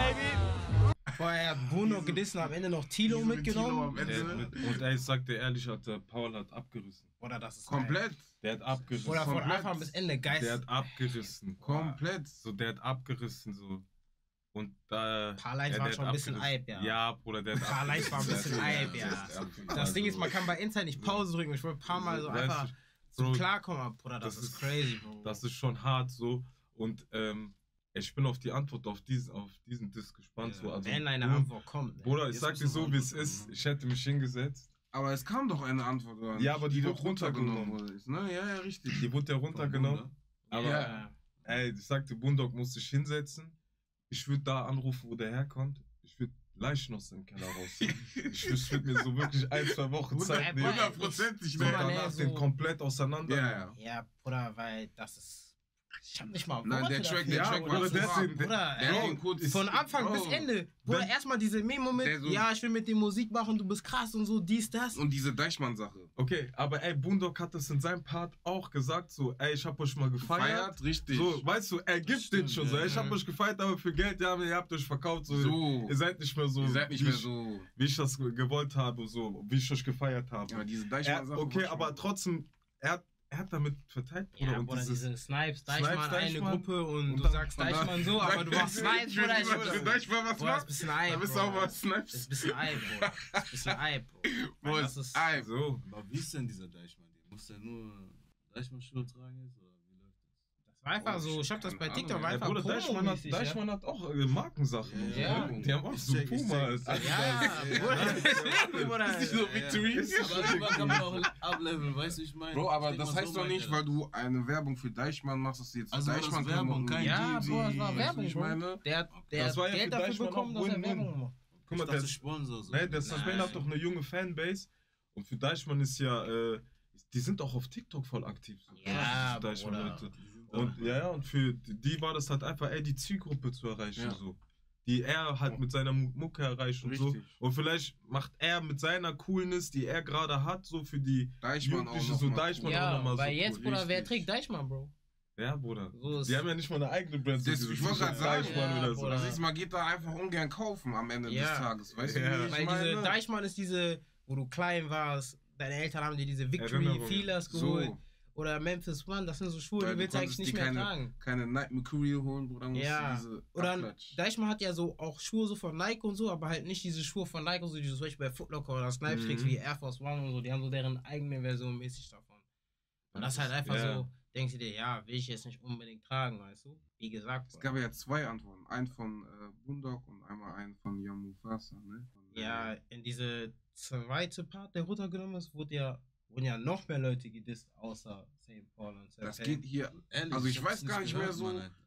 Speaker 10: Baby.
Speaker 1: Boah, er hat Bruno gedissen, am Ende noch Tilo
Speaker 2: Diese
Speaker 1: mitgenommen.
Speaker 2: Tilo am Ende.
Speaker 4: Der, und ey, ich sag dir ehrlich, hat der Paul hat abgerissen.
Speaker 1: Oder das ist
Speaker 2: Komplett.
Speaker 4: Der hat abgerissen.
Speaker 1: Oder von
Speaker 2: komplett.
Speaker 1: Anfang bis Ende Geist.
Speaker 4: Der hat abgerissen.
Speaker 2: Komplett.
Speaker 4: So, der hat abgerissen, so. Und da.
Speaker 1: Ein paar Lines
Speaker 4: ja,
Speaker 1: waren
Speaker 4: der
Speaker 1: schon
Speaker 4: hat
Speaker 1: ein bisschen
Speaker 4: abgerissen.
Speaker 1: Hype, ja.
Speaker 4: Ja, Bruder, der hat
Speaker 1: Ein paar Lines waren ein bisschen Hype, ja.
Speaker 4: Das,
Speaker 1: Das Ding ist, man kann bei Inside nicht Pause drücken. Ich wollte ein paar Mal so
Speaker 4: Weißt
Speaker 1: einfach
Speaker 4: du,
Speaker 1: so
Speaker 4: Bro,
Speaker 1: klarkommen, aber Bruder, das,
Speaker 4: das
Speaker 1: ist
Speaker 4: ist-
Speaker 1: crazy, Bro.
Speaker 4: Das ist schon hart so. Und ähm, ich bin auf die Antwort auf diesen, auf diesen Disc gespannt.
Speaker 3: Ja.
Speaker 4: So. Also,
Speaker 1: Wenn eine
Speaker 4: Bruder,
Speaker 1: Antwort kommt. Ne?
Speaker 4: Bruder, ich
Speaker 3: Jetzt
Speaker 4: sag
Speaker 3: muss
Speaker 4: dir
Speaker 3: noch
Speaker 4: so,
Speaker 3: eine
Speaker 4: wie es
Speaker 3: Antwort
Speaker 4: ist.
Speaker 3: kommen,
Speaker 4: Ich hätte mich hingesetzt.
Speaker 2: Aber es kam doch eine Antwort, oder?
Speaker 4: Ja, aber die
Speaker 2: doch
Speaker 4: wurde runtergenommen.
Speaker 2: wurde. Ne? Ja, ja, richtig.
Speaker 4: Die wurde ja runtergenommen. Aber
Speaker 1: Ja.
Speaker 4: ey, ich sagte, Bundok muss sich hinsetzen. Ich würde da anrufen, wo der herkommt. Ich würde Leichen aus dem Keller raus. ich ich würde mir so wirklich ein, zwei Wochen Zeit nehmen.
Speaker 2: Hundertprozentig,
Speaker 4: So
Speaker 1: Guck
Speaker 2: ne?
Speaker 1: mal,
Speaker 4: danach
Speaker 1: so-
Speaker 4: den komplett auseinander.
Speaker 2: Ja, ja.
Speaker 1: Ja, Bruder, weil das ist. Ich hab nicht mal.
Speaker 2: Nein,
Speaker 1: Worte
Speaker 2: der Track,
Speaker 1: dafür.
Speaker 2: der
Speaker 4: Ja,
Speaker 2: Track
Speaker 4: Bruder,
Speaker 2: war so
Speaker 4: der-
Speaker 2: hart.
Speaker 1: Bruder,
Speaker 2: Der
Speaker 1: ey,
Speaker 2: hat ihn kurz-
Speaker 1: von Anfang bis
Speaker 2: Bro.
Speaker 1: Ende. Bruder,
Speaker 4: Wenn-
Speaker 1: erstmal diese Memo mit,
Speaker 2: Der so-
Speaker 1: ja, ich will mit dir Musik machen, du bist krass und so, dies, das.
Speaker 2: Und diese Deichmann-Sache.
Speaker 4: Okay, aber ey, Bundok hat das in seinem Part auch gesagt, so, ey, ich hab euch mal gefeiert.
Speaker 2: Feiert, richtig.
Speaker 4: So, weißt du, er gibt
Speaker 3: Stimmt,
Speaker 4: den schon
Speaker 3: ja,
Speaker 4: so. Ich hab
Speaker 1: ja.
Speaker 4: euch gefeiert, aber für Geld, ja, ihr habt euch verkauft. So,
Speaker 2: So.
Speaker 4: Ihr seid nicht mehr so,
Speaker 2: Ihr seid nicht
Speaker 4: wie,
Speaker 2: mehr
Speaker 4: ich,
Speaker 2: so.
Speaker 4: wie ich das gewollt habe, so, wie ich euch gefeiert habe.
Speaker 2: Ja, aber diese
Speaker 4: er,
Speaker 2: Deichmann-Sache.
Speaker 4: okay,
Speaker 2: war schon-
Speaker 4: aber trotzdem, er hat, er hat damit verteilt, Bruder.
Speaker 1: Ja,
Speaker 4: und
Speaker 1: Bruder,
Speaker 4: dieses,
Speaker 1: diese Snipes,
Speaker 4: Snipes,
Speaker 1: Deichmann, eine
Speaker 4: Deichmann.
Speaker 1: Gruppe und,
Speaker 4: Und
Speaker 1: du
Speaker 4: dann-
Speaker 1: sagst
Speaker 2: Und dann-
Speaker 1: Deichmann so, aber du machst Snipes, Bruder. Ich
Speaker 2: Für
Speaker 1: das
Speaker 2: Deichmann was
Speaker 1: Bruder, das ist ein
Speaker 2: macht?
Speaker 1: bisschen Ei,
Speaker 2: Da bist du
Speaker 1: Bro.
Speaker 2: auch mal
Speaker 1: Das ist ein
Speaker 2: Snipes.
Speaker 1: bisschen Ei, Bro. Das ist ein bisschen Ei, Bro.
Speaker 2: Wo
Speaker 1: Weil
Speaker 2: ist
Speaker 1: das ist-
Speaker 2: Ei?
Speaker 4: so.
Speaker 3: Aber wie ist denn dieser Deichmann? Muss der nur Deichmann-Schuhe tragen jetzt? Oder wie läuft das?
Speaker 1: Das war einfach
Speaker 2: Oh,
Speaker 1: so, ich hab das bei
Speaker 2: keine
Speaker 1: TikTok,
Speaker 2: Ahnung,
Speaker 1: war
Speaker 2: ja,
Speaker 1: einfach
Speaker 4: Bruder, Deichmann hat,
Speaker 1: Promo-mäßig, ja.
Speaker 4: Deichmann hat auch äh, Markensachen. und so,
Speaker 1: Ja.
Speaker 4: ne? Die haben auch so
Speaker 3: Ich check, ich
Speaker 4: Puma.
Speaker 3: check,
Speaker 4: als
Speaker 3: ich check.
Speaker 1: Ja,
Speaker 4: Adidas.
Speaker 1: Bruder, deswegen, Bruder.
Speaker 2: Das ist so Victory.
Speaker 4: Ist
Speaker 3: Aber irgendwann kann man auch ableveln, weißt du, ich meine.
Speaker 2: Bro, aber
Speaker 3: Ich denk
Speaker 2: das
Speaker 3: mal,
Speaker 2: heißt
Speaker 3: so
Speaker 2: doch
Speaker 3: meint
Speaker 2: nicht,
Speaker 3: er
Speaker 2: weil
Speaker 3: das.
Speaker 2: du eine Werbung für Deichmann machst, dass du jetzt
Speaker 3: Also war das
Speaker 2: Deichmann
Speaker 3: Werbung, kein
Speaker 1: Ja,
Speaker 3: Yeezy,
Speaker 1: Bro, das war
Speaker 3: weißt du,
Speaker 1: Werbung,
Speaker 2: ich
Speaker 1: Bro.
Speaker 2: meine?
Speaker 1: Der hat, der
Speaker 4: Das war
Speaker 1: hat
Speaker 4: ja
Speaker 1: Geld
Speaker 4: für
Speaker 1: dafür
Speaker 4: Deichmann
Speaker 1: bekommen,
Speaker 4: auch
Speaker 1: dass er
Speaker 4: Win-Win.
Speaker 1: Werbung macht.
Speaker 4: Guck
Speaker 3: Ich
Speaker 4: mal,
Speaker 3: dachte
Speaker 4: der,
Speaker 3: Sponsor so.
Speaker 4: ne, der Suspend
Speaker 1: Nein.
Speaker 4: hat doch eine junge Fanbase. Und für Deichmann ist ja, äh, die sind auch auf TikTok voll aktiv. So.
Speaker 1: Ja,
Speaker 4: Diese Deichmann,
Speaker 1: Bruder.
Speaker 4: Leute. Und ja, ja, und für die die war das halt einfach, ey, die Zielgruppe zu erreichen,
Speaker 2: Ja.
Speaker 4: so. Die er halt mit seiner Mu- Mucke erreicht und so.
Speaker 2: Richtig.
Speaker 4: Und vielleicht macht er mit seiner Coolness, die er gerade hat, so für die
Speaker 2: Deichmann auch
Speaker 4: Jugendliche
Speaker 2: noch
Speaker 4: so
Speaker 2: mal
Speaker 4: Deichmann
Speaker 2: cool.
Speaker 4: auch
Speaker 1: Ja,
Speaker 4: nochmal so
Speaker 1: weil jetzt,
Speaker 4: cool.
Speaker 1: Bruder, wer
Speaker 2: Richtig.
Speaker 1: trägt Deichmann, Bro?
Speaker 4: Ja, Bruder.
Speaker 1: So ist-
Speaker 4: Die haben ja nicht mal eine eigene Brand. so
Speaker 2: Das,
Speaker 4: diese
Speaker 2: ich wollte gerade
Speaker 4: T-Shirt
Speaker 2: sagen,
Speaker 4: Deichmann
Speaker 1: ja,
Speaker 4: oder so.
Speaker 1: Bruder.
Speaker 2: Das ist, man geht da einfach ungern kaufen am Ende
Speaker 1: Ja.
Speaker 2: des Tages. Weißt
Speaker 4: Ja.
Speaker 2: du, wie ich
Speaker 1: Weil
Speaker 2: meine?
Speaker 1: diese Deichmann ist diese, wo du klein warst, deine Eltern haben dir diese Victory
Speaker 4: Erinnerung.
Speaker 1: Feelers geholt.
Speaker 2: so,
Speaker 1: Oder Memphis One, das sind so Schuhe,
Speaker 2: weil
Speaker 1: die
Speaker 2: du
Speaker 1: willst du eigentlich
Speaker 2: konntest
Speaker 1: nicht
Speaker 2: dir
Speaker 1: mehr
Speaker 2: keine,
Speaker 1: tragen.
Speaker 2: keine Nike Mercurial holen, Bruder, musst
Speaker 1: Ja.
Speaker 2: du diese
Speaker 1: Oder
Speaker 2: Abklatsch.
Speaker 1: Deichmann hat ja so auch Schuhe so von Nike und so, aber halt nicht diese Schuhe von Nike und so, die du zum Beispiel bei Foot Locker oder Snipes
Speaker 2: Mhm.
Speaker 1: kriegst, wie Air Force One und so, die haben so deren eigene Version mäßig davon. Und das ist halt einfach
Speaker 4: Ja.
Speaker 1: so, denkst du dir, ja, will ich jetzt nicht unbedingt tragen, weißt du? Wie gesagt,
Speaker 2: Es gab ja zwei Antworten. Einen von äh, Bundok und einmal einen von Young Mufasa, ne? Von, äh,
Speaker 1: ja, in diese zweite Part, der runtergenommen ist, wurde ja, wurden ja noch mehr Leute gedisst, außer Saint Paul und Sam
Speaker 2: Das
Speaker 1: Payne.
Speaker 2: geht hier.
Speaker 3: Ehrlich,
Speaker 2: Also ich
Speaker 3: hab's
Speaker 2: weiß gar nicht
Speaker 3: gehört,
Speaker 2: mehr so-
Speaker 3: Mann, Alter.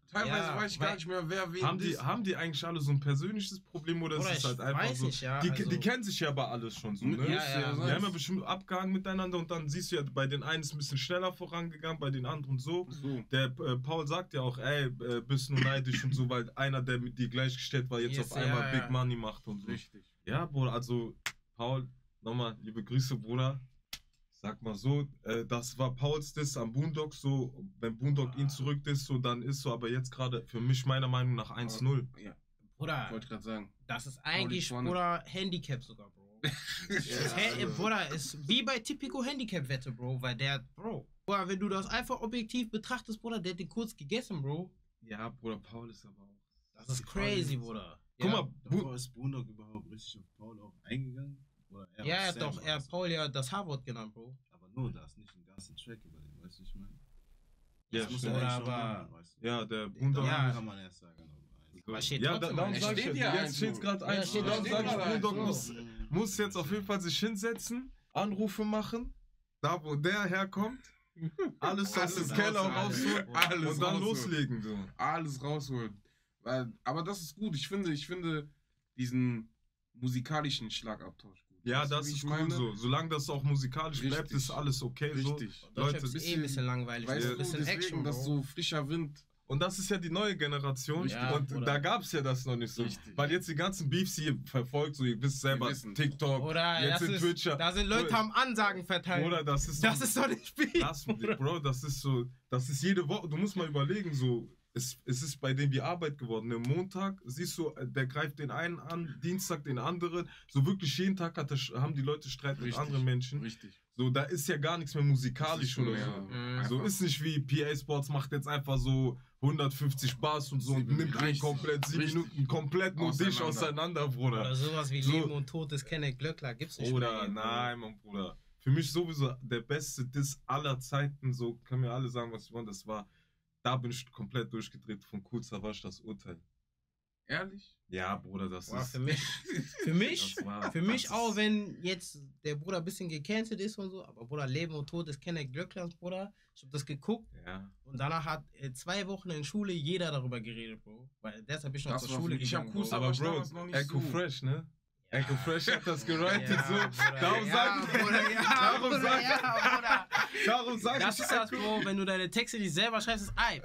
Speaker 2: Teilweise
Speaker 1: Ja,
Speaker 2: weiß ich gar
Speaker 1: weil-
Speaker 2: nicht mehr, wer wen
Speaker 4: Haben die,
Speaker 2: ist.
Speaker 4: haben die eigentlich alle so ein persönliches Problem oder
Speaker 1: Oder
Speaker 4: ist es
Speaker 1: ich
Speaker 4: halt einfach
Speaker 1: weiß
Speaker 4: so?
Speaker 1: nicht, ja,
Speaker 4: die,
Speaker 1: also-
Speaker 4: die kennen sich ja aber alles schon so, ne?
Speaker 2: Müsste
Speaker 1: Ja, ja,
Speaker 2: ja
Speaker 1: die
Speaker 4: Die
Speaker 2: sein.
Speaker 4: haben ja bestimmt abgehangen miteinander und dann siehst du ja, bei den einen ist ein bisschen schneller vorangegangen, bei den anderen so.
Speaker 2: So.
Speaker 4: Der äh, Paul sagt ja auch, ey, äh, bist nur neidisch und so, weil einer, der mit dir gleichgestellt war, jetzt
Speaker 1: Yes,
Speaker 4: auf einmal
Speaker 1: ja,
Speaker 4: Big
Speaker 1: ja.
Speaker 4: Money macht und so.
Speaker 2: Richtig.
Speaker 4: Ja, Bruder, also Paul, nochmal liebe Grüße, Bruder. Sag mal so, äh, das war Pauls Diss am Boondock so, wenn Boondock ihn zurück ist, so dann ist so, aber jetzt gerade für mich meiner Meinung nach eins null.
Speaker 2: Ja,
Speaker 1: Bruder,
Speaker 2: wollte ich gerade sagen.
Speaker 1: das ist eigentlich,
Speaker 2: Pauli
Speaker 1: Bruder, Handicap sogar, Bro. Das
Speaker 2: Ja,
Speaker 1: Hand-
Speaker 2: also-
Speaker 1: Bruder, ist wie bei Typico Handicap-Wette, Bro, weil der, Bro, Bruder, wenn du das einfach objektiv betrachtest, Bruder, der hat den kurz gegessen, Bro.
Speaker 4: Ja, Bruder, Paul ist aber auch.
Speaker 1: Das ist crazy, Bruder.
Speaker 4: Guck
Speaker 1: Ja.
Speaker 4: mal,
Speaker 3: Davor ist Boondock überhaupt richtig auf Paul auch eingegangen? Oder er
Speaker 1: Ja,
Speaker 3: auf
Speaker 1: er hat
Speaker 3: Sam
Speaker 1: doch, er hat
Speaker 3: also?
Speaker 1: Paul ja das H-Wort genannt, Bro.
Speaker 3: Aber nur das, nicht den ganzen Track über den, weißt du, ich meine?
Speaker 4: Ja,
Speaker 3: Das muss
Speaker 4: stimmt.
Speaker 3: er eigentlich
Speaker 1: Aber-
Speaker 3: noch machen, weißt du?
Speaker 4: Ja, der
Speaker 3: Den
Speaker 4: Boondock.
Speaker 1: Ja.
Speaker 3: kann man erst sagen. aber eins.
Speaker 1: Aber steht
Speaker 4: Ja, da,
Speaker 1: trotzdem
Speaker 4: darum
Speaker 1: eins.
Speaker 4: sag ich
Speaker 2: steht
Speaker 4: ja,
Speaker 2: ja
Speaker 4: jetzt
Speaker 2: eins
Speaker 4: steht
Speaker 2: so.
Speaker 4: gerade
Speaker 1: Ja,
Speaker 4: eins.
Speaker 1: steht
Speaker 4: Darum
Speaker 1: eins
Speaker 4: sag ich,
Speaker 2: so.
Speaker 4: Boondock
Speaker 2: So.
Speaker 4: muss, muss jetzt auf jeden Fall sich hinsetzen, Anrufe machen, da wo der herkommt, alles aus
Speaker 2: Alles
Speaker 4: dem Keller
Speaker 2: rausholen.
Speaker 4: rausholen
Speaker 2: Alles
Speaker 4: und dann
Speaker 2: rausholen.
Speaker 4: loslegen. So.
Speaker 2: Alles rausholen. Weil, aber das ist gut. Ich finde, ich finde diesen musikalischen Schlagabtausch gut.
Speaker 4: Ja,
Speaker 2: Weißt du,
Speaker 4: das
Speaker 2: wie
Speaker 4: ist
Speaker 2: ich
Speaker 4: cool
Speaker 2: meine?
Speaker 4: so. Solange das auch musikalisch bleibt,
Speaker 2: Richtig.
Speaker 4: ist alles okay. So.
Speaker 2: Richtig.
Speaker 1: Deutschrap
Speaker 4: Leute,
Speaker 1: ist eh ein bisschen langweilig,
Speaker 2: Weißt
Speaker 1: so
Speaker 2: du,
Speaker 1: ein bisschen
Speaker 2: deswegen,
Speaker 1: Action,
Speaker 2: das
Speaker 1: Bro.
Speaker 2: so frischer Wind.
Speaker 4: Und das ist ja die neue Generation.
Speaker 1: Ja,
Speaker 4: und
Speaker 1: Bruder.
Speaker 4: da gab es ja das noch nicht so.
Speaker 2: Richtig.
Speaker 4: Weil jetzt die ganzen Beefs, die ihr verfolgt, so ihr wisst selber,
Speaker 2: Wir wissen.
Speaker 4: TikTok,
Speaker 1: Oder
Speaker 4: jetzt
Speaker 1: das
Speaker 4: sind
Speaker 1: ist,
Speaker 4: Twitcher.
Speaker 1: da sind Leute am Ansagen verteilt.
Speaker 4: Oder das ist
Speaker 1: das ist doch nicht Beef,
Speaker 4: Das,
Speaker 1: Bruder.
Speaker 4: Bro, das ist so, das ist jede Woche, du musst mal überlegen, so, es, es ist bei dem wie Arbeit geworden. Ne? Montag siehst du, äh, der greift den einen an, Dienstag den anderen, so wirklich jeden Tag hat der, haben die Leute Streit mit
Speaker 2: Richtig.
Speaker 4: anderen Menschen.
Speaker 2: Richtig.
Speaker 4: So, da ist ja gar nichts mehr musikalisch
Speaker 2: Das ist
Speaker 4: oder
Speaker 2: so,
Speaker 4: so.
Speaker 2: ja.
Speaker 1: Mhm.
Speaker 4: So ist nicht wie P A Sports macht jetzt einfach so hundertfünfzig Bars und so und
Speaker 2: Sieben
Speaker 4: nimmt den
Speaker 2: Minuten.
Speaker 4: komplett sieben
Speaker 2: Richtig.
Speaker 4: Minuten komplett nur dich
Speaker 2: Auseinander.
Speaker 4: auseinander, Bruder.
Speaker 1: Oder sowas wie
Speaker 4: So.
Speaker 1: Leben und Tod des Kenneth Glöckler gibt's nicht
Speaker 4: Oder,
Speaker 1: mehr.
Speaker 4: nein, mein Bruder. Für mich sowieso der beste Diss aller Zeiten, so können wir alle sagen, was sie wollen, das war, da bin ich komplett durchgedreht von Kool Savas, das Urteil.
Speaker 2: Ehrlich?
Speaker 4: Ja, Bruder, das
Speaker 1: Boah,
Speaker 4: ist...
Speaker 1: für mich, für mich,
Speaker 4: das war-
Speaker 1: für mich
Speaker 4: das
Speaker 1: auch,
Speaker 4: ist-
Speaker 1: wenn jetzt der Bruder ein bisschen gecancelt ist und so, aber Bruder, Leben und Tod des Kenneth Glöcklers, Bruder, ich hab das geguckt
Speaker 4: Ja.
Speaker 1: und danach hat äh, zwei Wochen in Schule jeder darüber geredet, Bro. Weil deshalb bin ich noch
Speaker 2: Das
Speaker 1: zur
Speaker 2: war
Speaker 1: Schule
Speaker 2: für- ich hab
Speaker 1: gegangen,
Speaker 2: Kool
Speaker 1: Bro.
Speaker 2: Savas-
Speaker 4: Aber
Speaker 2: ich
Speaker 4: Bro,
Speaker 2: damals noch nicht
Speaker 4: Echo
Speaker 2: so.
Speaker 4: Fresh, ne? Echo Fresh hat das gerightet,
Speaker 1: Ja,
Speaker 4: so.
Speaker 1: Bruder,
Speaker 4: Darum
Speaker 1: ja,
Speaker 4: sag ich...
Speaker 1: Bruder, ja,
Speaker 4: darum
Speaker 1: Bruder,
Speaker 4: sag
Speaker 1: ja, Bruder.
Speaker 4: Darum sag
Speaker 1: Das
Speaker 4: ich...
Speaker 1: ist das, Bro, wenn du deine Texte nicht selber schreibst, ist Eib.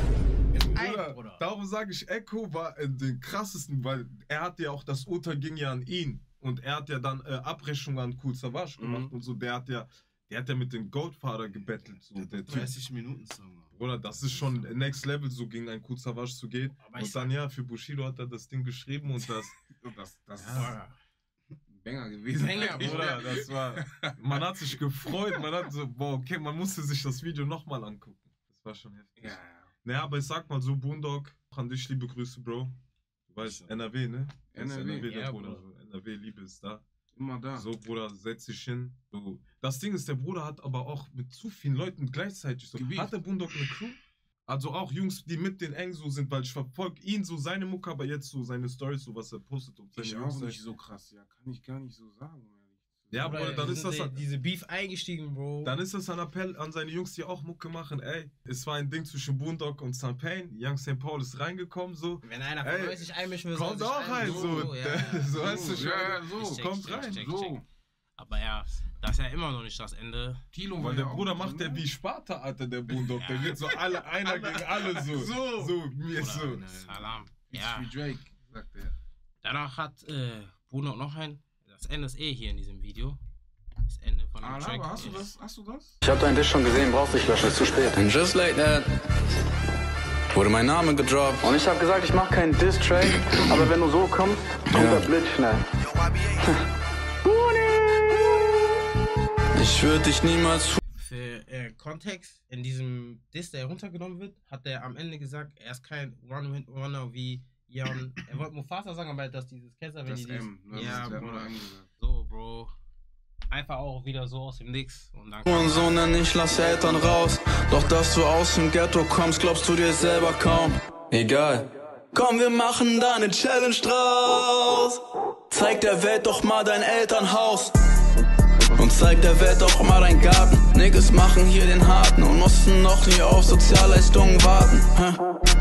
Speaker 1: Eib,
Speaker 4: Bruder,
Speaker 1: Bruder.
Speaker 4: darum sage ich, Echo war äh, den krassesten, weil er hat ja auch, das Urteil ging ja an ihn. Und er hat ja dann äh, Abrechnung an Kool Savas gemacht
Speaker 2: Mhm.
Speaker 4: und so. Der hat ja, der hat ja mit dem Goldfather gebettelt. So. Der Typ,
Speaker 3: dreißig Minuten Song. Mann.
Speaker 4: Bruder, das ist schon next level, so gegen einen Kool Savas zu gehen.
Speaker 1: Aber ich
Speaker 4: Und dann ja, für Bushido hat er das Ding geschrieben und das,
Speaker 2: Das, das
Speaker 1: Ja.
Speaker 2: ist ein Banger gewesen.
Speaker 1: Banger,
Speaker 4: Bruder, das war, man hat sich gefreut, man hat so, boah, okay, man musste sich das Video nochmal angucken. Das war schon heftig.
Speaker 2: Ja, ja.
Speaker 4: Naja, aber ich sag mal so, Boondock, an dich liebe Grüße, Bro. Du weißt, N R W, ne? Du weißt,
Speaker 2: N R W,
Speaker 4: der
Speaker 1: ja,
Speaker 4: Bruder.
Speaker 1: Bruder.
Speaker 4: So, N R W, Liebe ist da.
Speaker 2: Immer da.
Speaker 4: So, Bruder, setz dich hin. So. Das Ding ist, der Bruder hat aber auch mit zu vielen Leuten gleichzeitig so.
Speaker 2: Gebiet.
Speaker 4: Hat der Boondock eine Crew? Also auch Jungs, die mit den eng so sind, weil ich verfolge ihn so, seine Mucke, aber jetzt so seine Storys, so was er postet. Und seine
Speaker 2: Ich
Speaker 4: Jungs
Speaker 2: auch
Speaker 4: sein.
Speaker 2: nicht so krass, ja. Kann ich gar nicht so sagen, um ehrlich zu sein.
Speaker 4: Ja,
Speaker 1: Bruder,
Speaker 4: Bruder, dann
Speaker 1: wir
Speaker 4: ist
Speaker 1: sind
Speaker 4: das...
Speaker 1: die- diese Beef eingestiegen, Bro.
Speaker 4: Dann ist das ein Appell an seine Jungs, die auch Mucke machen. Ey, es war ein Ding zwischen Boondock und Saint Pain. Young Saint Paul ist reingekommen, so.
Speaker 1: Wenn einer von
Speaker 4: Ey,
Speaker 1: euch sich einmischen will,
Speaker 4: kommt
Speaker 1: soll sich
Speaker 4: auch rein,
Speaker 1: einmischen.
Speaker 4: so.
Speaker 1: ja, ja.
Speaker 4: So heißt es schon.
Speaker 2: Ja, ja, so.
Speaker 1: Ich check,
Speaker 4: Kommt
Speaker 1: check,
Speaker 4: rein.
Speaker 1: check,
Speaker 2: So.
Speaker 1: check. Aber ja, das ist ja immer noch nicht das Ende.
Speaker 2: Tilo
Speaker 4: Weil
Speaker 2: war
Speaker 4: der
Speaker 2: ja auch
Speaker 4: Bruder
Speaker 2: drin,
Speaker 4: macht der
Speaker 2: ne?
Speaker 4: wie Sparta, Alter, der Boondock. Der
Speaker 1: Ja.
Speaker 4: geht so alle, einer gegen alle so.
Speaker 2: So.
Speaker 4: So, mir ist so.
Speaker 1: Oder, Salam. Ja.
Speaker 2: Wie Drake, sagt er.
Speaker 1: Danach hat äh, Bruno noch ein. Das Ende ist eh hier in diesem Video. Das Ende von dem
Speaker 2: Ah,
Speaker 1: Track.
Speaker 2: aber hast du
Speaker 1: ist-
Speaker 2: das? Hast du das?
Speaker 11: Ich hab deinen Diss schon gesehen, brauchst nicht löschen, ist zu spät. And just like that wurde mein Name gedroppt. Und ich hab gesagt, ich mach keinen Diss-Track, aber wenn du so kommst, kommt der Blitz schnell. Ich würde dich niemals...
Speaker 1: Für äh, Kontext, in diesem Diss, der runtergenommen wird, hat er am Ende gesagt, er ist kein One-Runner wie Jan. Er wollte Mufasa sagen, aber das dieses Kennst du, wenn
Speaker 2: Das
Speaker 1: die dieses,
Speaker 2: M. Ne?
Speaker 1: ja,
Speaker 2: Das ist
Speaker 1: Bruder.
Speaker 2: nur M gesagt.
Speaker 1: So, Bro. Einfach auch wieder so aus dem Nix. Und dann
Speaker 11: Und so nenn ich lass Eltern raus. Doch dass du aus dem Ghetto kommst, glaubst du dir selber kaum. Egal. Komm, wir machen da eine Challenge draus. Zeig der Welt doch mal dein Elternhaus. Und zeig der Welt doch mal dein Garten. Niggas machen hier den Harten und mussten noch nie auf Sozialleistungen warten. Hä?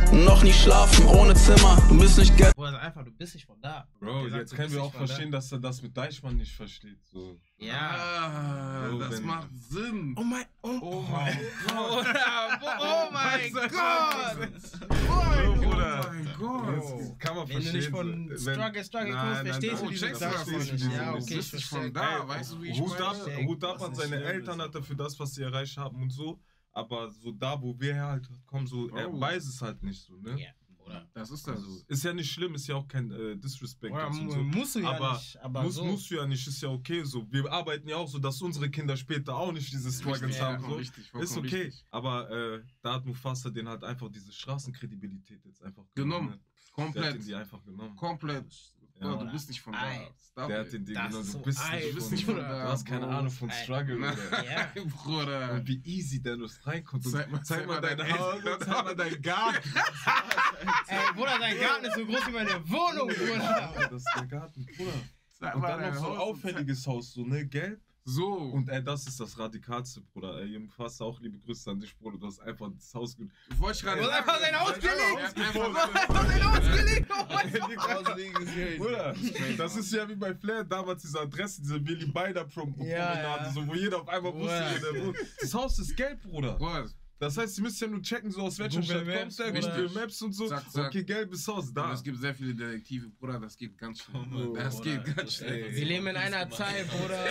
Speaker 11: noch nie schlafen ohne Zimmer. Du bist nicht Geld.
Speaker 1: Bruder, sag einfach, du bist nicht von da.
Speaker 4: Bro,
Speaker 1: Der sagt,
Speaker 4: jetzt
Speaker 1: du
Speaker 4: können
Speaker 1: bist
Speaker 4: wir
Speaker 1: nicht
Speaker 4: auch
Speaker 1: von da.
Speaker 4: verstehen, dass er das mit Deichmann nicht versteht. So.
Speaker 1: Ja.
Speaker 2: Ah,
Speaker 4: So,
Speaker 2: das
Speaker 4: wenn-
Speaker 2: macht Sinn.
Speaker 1: Oh mein, oh,
Speaker 2: Oh mein Gott.
Speaker 1: oh mein
Speaker 2: Was-
Speaker 1: Gott.
Speaker 4: Oh,
Speaker 2: Oh
Speaker 4: Bruder.
Speaker 2: mein Gott.
Speaker 4: Jetzt kann man
Speaker 1: Wenn du
Speaker 4: verstehen.
Speaker 1: nicht von
Speaker 4: wenn-
Speaker 1: Struggle, Struggle
Speaker 4: Nein,
Speaker 1: kommst,
Speaker 4: nein,
Speaker 1: verstehst
Speaker 4: nein.
Speaker 1: du
Speaker 2: Oh,
Speaker 1: diesen
Speaker 2: checkst
Speaker 1: Satz
Speaker 2: du das
Speaker 1: noch
Speaker 2: nicht?
Speaker 1: nicht. Ja,
Speaker 2: Du
Speaker 1: okay,
Speaker 2: bist
Speaker 1: ich
Speaker 2: nicht von
Speaker 1: verstehe.
Speaker 2: da, weißt du, wie ich
Speaker 4: Hut ab,
Speaker 2: meine?
Speaker 4: Hut ab
Speaker 1: Was
Speaker 4: an
Speaker 1: nicht
Speaker 4: seine
Speaker 1: schlimm
Speaker 4: Eltern,
Speaker 1: ist.
Speaker 4: Alter, für das, was sie erreicht haben und so. Aber so da, wo wir halt kommen, so, er
Speaker 2: Oh.
Speaker 4: weiß es halt nicht so, ne?
Speaker 1: Ja, Bruder.
Speaker 2: Das ist das.
Speaker 4: Also, ist ja nicht schlimm, ist ja auch kein äh, Disrespect.
Speaker 1: Bruder,
Speaker 4: jetzt und
Speaker 1: mu-
Speaker 4: so.
Speaker 1: musst du ja
Speaker 4: aber
Speaker 1: nicht, aber
Speaker 4: muss,
Speaker 1: so.
Speaker 4: musst du ja nicht, ist ja okay so. Wir arbeiten ja auch so, dass unsere Kinder später auch nicht diese Struggles
Speaker 2: Richtig,
Speaker 4: haben.
Speaker 2: vollkommen
Speaker 4: So.
Speaker 2: richtig, vollkommen
Speaker 4: Ist okay.
Speaker 2: richtig.
Speaker 4: Aber äh, da hat Mufasa den halt einfach diese Straßenkredibilität jetzt einfach
Speaker 2: Genommen.
Speaker 4: ne? Der hat
Speaker 2: Komplett.
Speaker 4: den die einfach genommen.
Speaker 2: Komplett.
Speaker 4: Ja.
Speaker 2: Bruder, du bist nicht von da.
Speaker 1: Ei.
Speaker 2: Stop
Speaker 4: Der hat
Speaker 2: it.
Speaker 4: den Ding
Speaker 1: Das
Speaker 4: genommen.
Speaker 1: ist
Speaker 4: Du
Speaker 1: so
Speaker 4: bist
Speaker 1: ei,
Speaker 4: nicht,
Speaker 2: Du bist
Speaker 4: von-
Speaker 2: nicht von
Speaker 1: Bruder.
Speaker 2: da.
Speaker 4: Du hast keine
Speaker 2: Bro.
Speaker 4: Ahnung von
Speaker 1: Ei.
Speaker 4: Struggle. Oder?
Speaker 1: Ja.
Speaker 2: Bruder.
Speaker 4: Und wie easy der das reinkommt. Und
Speaker 2: Zeig mal-
Speaker 4: zeig mal
Speaker 2: zeig mal
Speaker 4: dein
Speaker 2: dein
Speaker 4: Haus,
Speaker 2: Essen.
Speaker 4: zeig mal deinen Garten.
Speaker 1: Ey, Bruder, dein Garten ist so groß wie meine Wohnung, Bruder.
Speaker 4: Das ist der Garten, Bruder.
Speaker 2: Sag
Speaker 4: Und
Speaker 2: mal
Speaker 4: dann
Speaker 2: dein
Speaker 4: noch so ein
Speaker 2: Haus und
Speaker 4: auffälliges Haus, so, ne, gelb.
Speaker 2: So.
Speaker 4: Und ey, das ist das Radikalste, Bruder. Ey, Mufasa, auch liebe Grüße an dich, Bruder. Du hast einfach das Haus ge-
Speaker 2: wollte ich gerade
Speaker 1: Du hast
Speaker 2: sagen.
Speaker 1: einfach sein Haus
Speaker 2: Er
Speaker 1: gelegt.
Speaker 2: hat
Speaker 1: Du
Speaker 2: einfach-
Speaker 1: hast einfach sein Haus gelegt. Oh mein Gott.
Speaker 3: Auslegen ist Geld.
Speaker 4: Bruder, das ist ja wie bei Flair damals diese Adresse, diese Willy Bider Prom Promenade,
Speaker 1: ja.
Speaker 4: so, wo jeder auf einmal wusste,
Speaker 1: Bruder.
Speaker 4: wo der wohnt. Das Haus ist gelb, Bruder.
Speaker 2: Bruder,
Speaker 4: Das heißt, ihr müsst ja nur checken, so aus welcher
Speaker 1: Google
Speaker 4: Stadt
Speaker 1: Maps,
Speaker 4: kommt der,
Speaker 1: Bruder.
Speaker 4: Google Maps und so.
Speaker 2: Zack, zack.
Speaker 4: Okay, gelbes Haus,
Speaker 2: und
Speaker 4: da.
Speaker 2: es gibt sehr viele Detektive, Bruder, das geht ganz schnell.
Speaker 3: Oh,
Speaker 2: das
Speaker 3: Bruder.
Speaker 2: geht ganz schnell.
Speaker 1: Wir leben in einer Zeit, Bruder.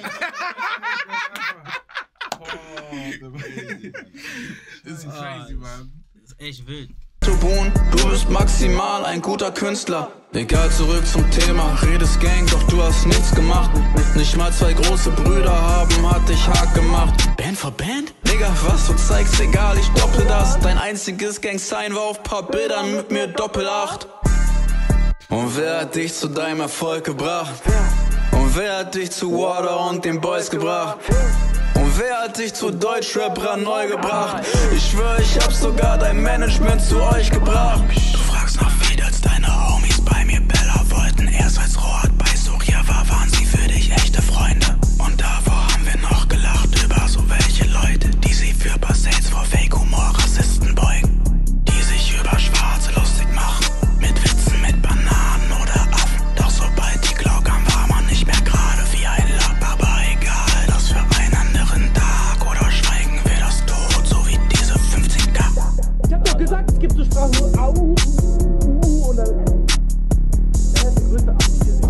Speaker 2: Das ist crazy, Mann.
Speaker 1: Das ist echt wild.
Speaker 11: Boon, du bist maximal ein guter Künstler. Egal, zurück zum Thema. Redest Gang, doch du hast nichts gemacht. Nicht mal zwei große Brüder haben, hat dich hart gemacht. Band für Band? Digga, was du zeigst, egal, ich doppel das. Dein einziges Gang-Sign war auf paar Bildern mit mir Doppelacht. Und wer hat dich zu deinem Erfolg gebracht? Und wer hat dich zu Water und den Boys gebracht? Und wer hat dich zu Deutschrapper neu gebracht? Ich schwör, ich hab sogar dein Management zu euch gebracht. Du fragst nach Feed, als deine Homies bei mir Bella wollten. Erst als Rohat bei Soria war, waren sie für dich echte Freunde. Und davor haben wir noch gelacht über so welche Leute, die sich für Passates vor Fake-Humor Rassisten beugen. Die sich über Schwarze lustig machen, mit Witzen, mit Bananen oder Affen. Doch sobald die Glock kam, war man nicht mehr gerade wie ein Lapp. Aber egal, das für einen anderen Tag. Oder schweigen wir das tot, so wie diese fünfzehn K.
Speaker 10: Ich hab doch gesagt, es gibt so Sprachen, wo Au, U, U und dann. Das ist die größte Absicht.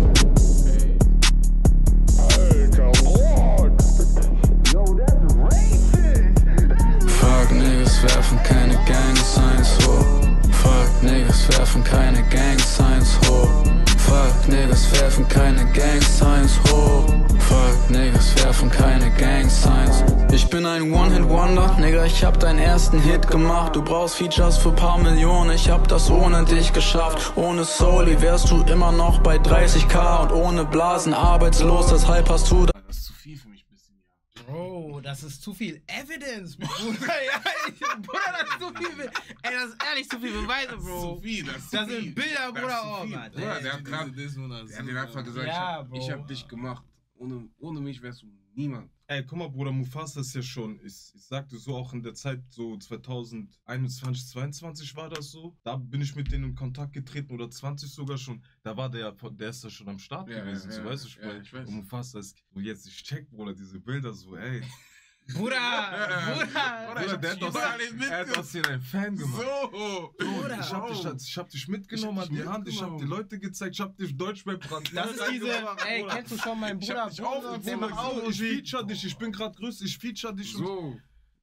Speaker 11: Fuck, Niggas werfen keine Gang Signs hoch. Fuck, Niggas werfen keine Gang Signs hoch. Fuck, Niggas werfen keine Gang Signs hoch. Fuck, Niggas werfen keine Gang Signs. Ich bin ein One-Hit-Wonder, Nigga, ich hab deinen ersten Hit gemacht. Du brauchst Features für paar Millionen, ich hab das ohne dich geschafft. Ohne Soli wärst du immer noch bei dreißig K und ohne Blasen arbeitslos, deshalb hast du
Speaker 2: Das ist zu viel für mich ein bisschen, ja.
Speaker 1: Bro, das ist zu viel Evidence, Bruder. Ja, ich, Bruder, das ist zu viel. Ey, das ist ehrlich zu viel Beweise,
Speaker 2: Das ist
Speaker 1: Bro.
Speaker 2: zu viel, das ist zu
Speaker 1: Das
Speaker 2: viel.
Speaker 1: sind Bilder,
Speaker 2: Das ist
Speaker 1: Bruder.
Speaker 2: zu
Speaker 1: Oh,
Speaker 2: viel.
Speaker 1: Mann.
Speaker 2: Bruder, der hat
Speaker 3: Diese
Speaker 2: grad,
Speaker 3: Dismonas
Speaker 2: der hat
Speaker 3: sind,
Speaker 2: dir einfach
Speaker 3: ja.
Speaker 2: gesagt,
Speaker 1: Ja,
Speaker 2: ich, hab,
Speaker 1: Bro.
Speaker 2: ich hab dich gemacht. Ohne, ohne mich wärst du niemand.
Speaker 4: Ey, guck mal, Bruder, Mufasa ist ja schon, ich, ich sagte so auch in der Zeit, so zweitausendeinundzwanzig, zweiundzwanzig war das so. Da bin ich mit denen in Kontakt getreten oder zwanzig sogar schon. Da war der, der ist ja schon am Start
Speaker 2: Ja,
Speaker 4: gewesen,
Speaker 2: ja,
Speaker 4: so
Speaker 2: ja,
Speaker 4: weißt du, ich,
Speaker 2: ja,
Speaker 4: mein,
Speaker 2: ich weiß.
Speaker 4: und Mufasa ist, so jetzt, ich check, Bruder, diese Bilder so, ey.
Speaker 1: Bruder, Bruder.
Speaker 4: Bruder, der hat aus, er hat aus dir einen Fan gemacht.
Speaker 2: So!
Speaker 1: Bruder.
Speaker 4: Ich hab, dich, ich hab dich mitgenommen
Speaker 2: Ich hab
Speaker 4: an
Speaker 2: dich
Speaker 4: die Hand, ich hab die
Speaker 2: mitgenommen.
Speaker 4: Leute gezeigt, ich hab dich Deutschrap dran.
Speaker 1: Das ist diese, ey, kennst du schon meinen
Speaker 4: Ich
Speaker 1: Bruder?
Speaker 4: hab dich
Speaker 1: Bruder,
Speaker 4: aufgezogen,
Speaker 1: der macht auch
Speaker 4: so, ich
Speaker 1: Musik.
Speaker 4: feature dich, ich bin grad größer, ich feature dich. und-
Speaker 2: So!